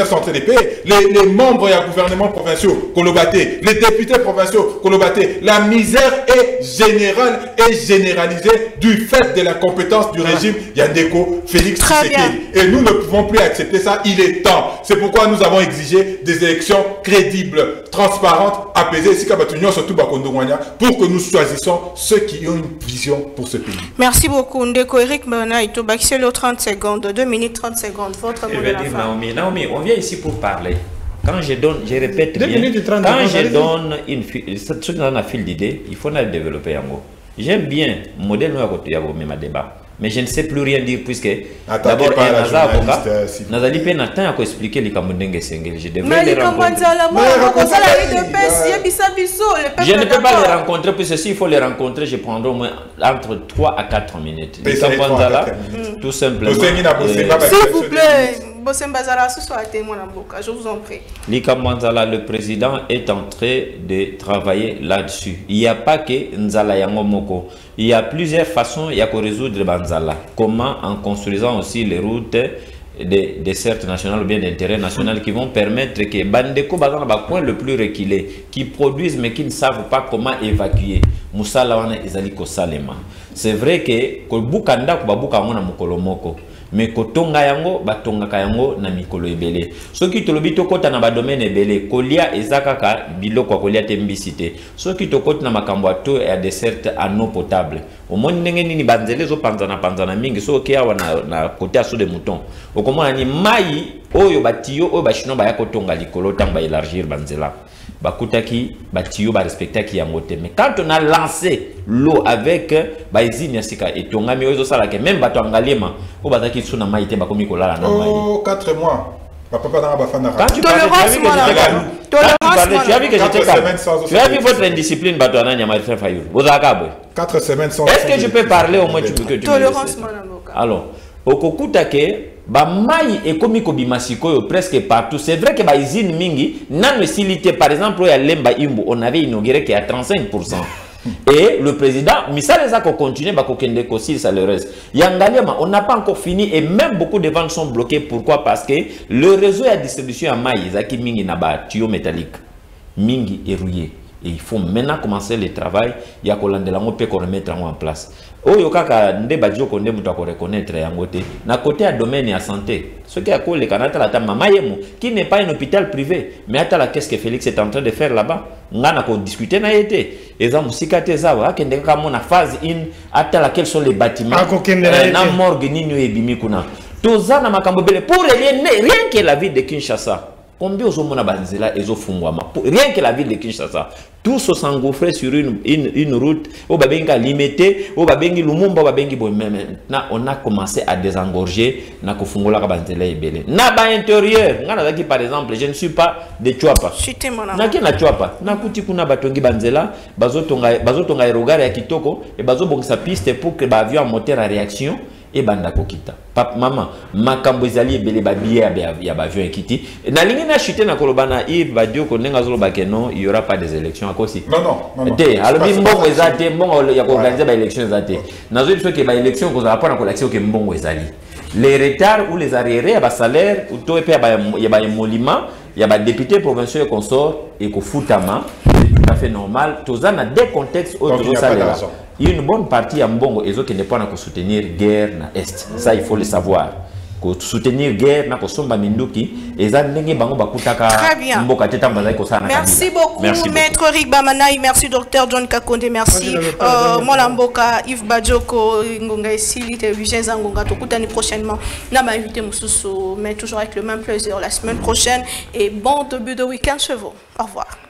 Speaker 2: sont en train de payer. Les, les membres et les gouvernements provinciaux, Kolobaté, les députés provinciaux, Kolobaté, la misère est générale et généralisée du fait de la compétence du régime Yandeko Félix Tshisekedi. Et nous ne pouvons plus accepter ça, il est temps. C'est pourquoi nous avons exigé des élections crédibles, transparentes, apaisées, pour que nous choisissons ceux qui ont une vision pour ce pays.
Speaker 1: Merci beaucoup, Ndeko Eric Banaïto. Baxelo, trente secondes, deux minutes trente secondes. Votre mot de la fin.
Speaker 5: Naomi, Naomi, on vient ici pour parler. Quand je donne, je répète
Speaker 3: deux
Speaker 5: bien,
Speaker 3: minutes trente
Speaker 5: quand
Speaker 3: secondes,
Speaker 5: je donne une file, ce qui a un fil d'idées, il faut le développer en gros. J'aime bien le modèle nous à côté de même débat. Mais je ne sais plus rien dire puisque d'abord un hasard avocat Nazali pe na temps à expliquer les Kamundenge Sengel. Je devrais les rencontrer. Je ne peux pas les rencontrer puisque s'il faut les rencontrer, je prendrai au moins entre trois à quatre minutes. Les Kamwanzala, tout simplement.
Speaker 1: S'il vous plaît, je vous en prie.
Speaker 5: Lika Mwanzala, le président est en train de travailler là-dessus. Il n'y a pas que Nzala Yango Moko. Il y a plusieurs façons de résoudre Banzala. Comment en construisant aussi les routes des dessertes nationales ou bien d'intérêt national qui vont permettre que Bandeko Bazana Bakouin le plus reculé, qui produisent mais qui ne savent pas comment évacuer. Moussala wana Izaliko Salema. C'est vrai que Bukanda Kubabuka Mona Mukolomoko. Mais kotonga yango batonga kayango na mikolo ebele soki tolobi tokota na ba domaine ebele kolia ezaka ka biloko kolia tembisite soki tokota na makambo ato ya dessert en eau potable omoni ndenge nini banzele zo panzana panzana mingi soki awa na na côté aso de mouton okomona ni mai oyo batiyo oyo bashino ba ya kotonga likolo tanga ba élargir banzela bakutaki batiyo ba respectaki yango te. Mais quand on a lancé l'eau avec baizini asika etongami oyo sala ke même bato angalema o bazaki suna maite bakomi kolala na mai.
Speaker 2: Oh, quatre mois. Papa pas dans bafana.
Speaker 5: Quand tu parlais, tu as vu que j'étais calme. Tu as vu votre indiscipline bato ananya Martin Fayou. Bozakabwe.
Speaker 2: quatre semaines sans.
Speaker 5: Est-ce que je peux parler au moins tu peux que tu
Speaker 1: tolérance Manaboka.
Speaker 5: Alors, okokuta ke ba mai ekomi kobima sikoyo presque partout. C'est vrai que ba usine mingi nan silité par exemple ya Lemba Imbu on avait inauguré qu'il y a trente-cinq pour cent. Et le président, Missa les a continué, ça le reste. Yangaliama, on n'a pas encore fini et même beaucoup de ventes sont bloquées. Pourquoi? Parce que le réseau de distribution à maïs, Zaki Mingi Naba, tuyau métallique, Mingi est rouillé. Et il faut maintenant commencer le travail. Il y a qu'on peut remettre en place. Oyo kaka ndeba joko ndemu to reconnaître yangote na côté à domaine ya santé ce qui a collé le canata la tama mayemu qui n'est pas un hôpital privé mais attends qu'est-ce que Félix est en train de faire là-bas ngana ko discuter na été eza musika te zawa akende ka mona phase in attends quels sont les bâtiments euh, na morgue nini ebimi kuna tozana makambo bele pour rien rien que la ville de Kinshasa. Combien aux hommes banzela et rien que la ville de Kinshasa, tous se s'engouffrer sur une, une, une route, au babenga limité, au babengi lumumba, au babengi bon maintenant on a commencé à désengorger, na kofungola banzela ebele. Na ba intérieur, ngana qui par exemple, je ne suis pas de Chouapa. Na ki na Chouapa, na kuti kuna batongi banzela, bazotonga bazotonga erogare ya kitoko et bazobongisa piste pour que ba avion moteur à réaction. Et banda kokita papa maman makambo ezali ebele ba bière ya ba avion ekiti na lingi na chuter na kolobana Yves Badio ko nenga zolo ba non il y aura pas des élections à kosi
Speaker 2: non non non
Speaker 5: te alobi mbongo ezate mbongo ya ko organiser ba élections ezate nazo biso ke ba élections ko za pas na kolakisi ke mbongo ezali les retards ou les arriérés ya ba salaire ou to pe ya ba ya ba emolima ya ba député provinciaux et consorts et ko futama c'est tout à fait normal tozana des contextes au salaire. Il y a une bonne partie à Mbongo et qui n'est pas pour soutenir guerre na Est. Ça, il faut le savoir. Pour soutenir guerre na Kosomba Minduki, et ça n'est pas
Speaker 1: très bien. Merci beaucoup, merci Maître Rick Bamanaï, merci Docteur John Kakonde, merci euh, Molamboka, Yves Badjoko, Ngonga Esili, Télévision Zangonga, Tokutani prochainement. N'a pas invité Moussoussou, mais toujours avec le même plaisir la semaine prochaine. Et bon début de week-end chez vous. Au revoir.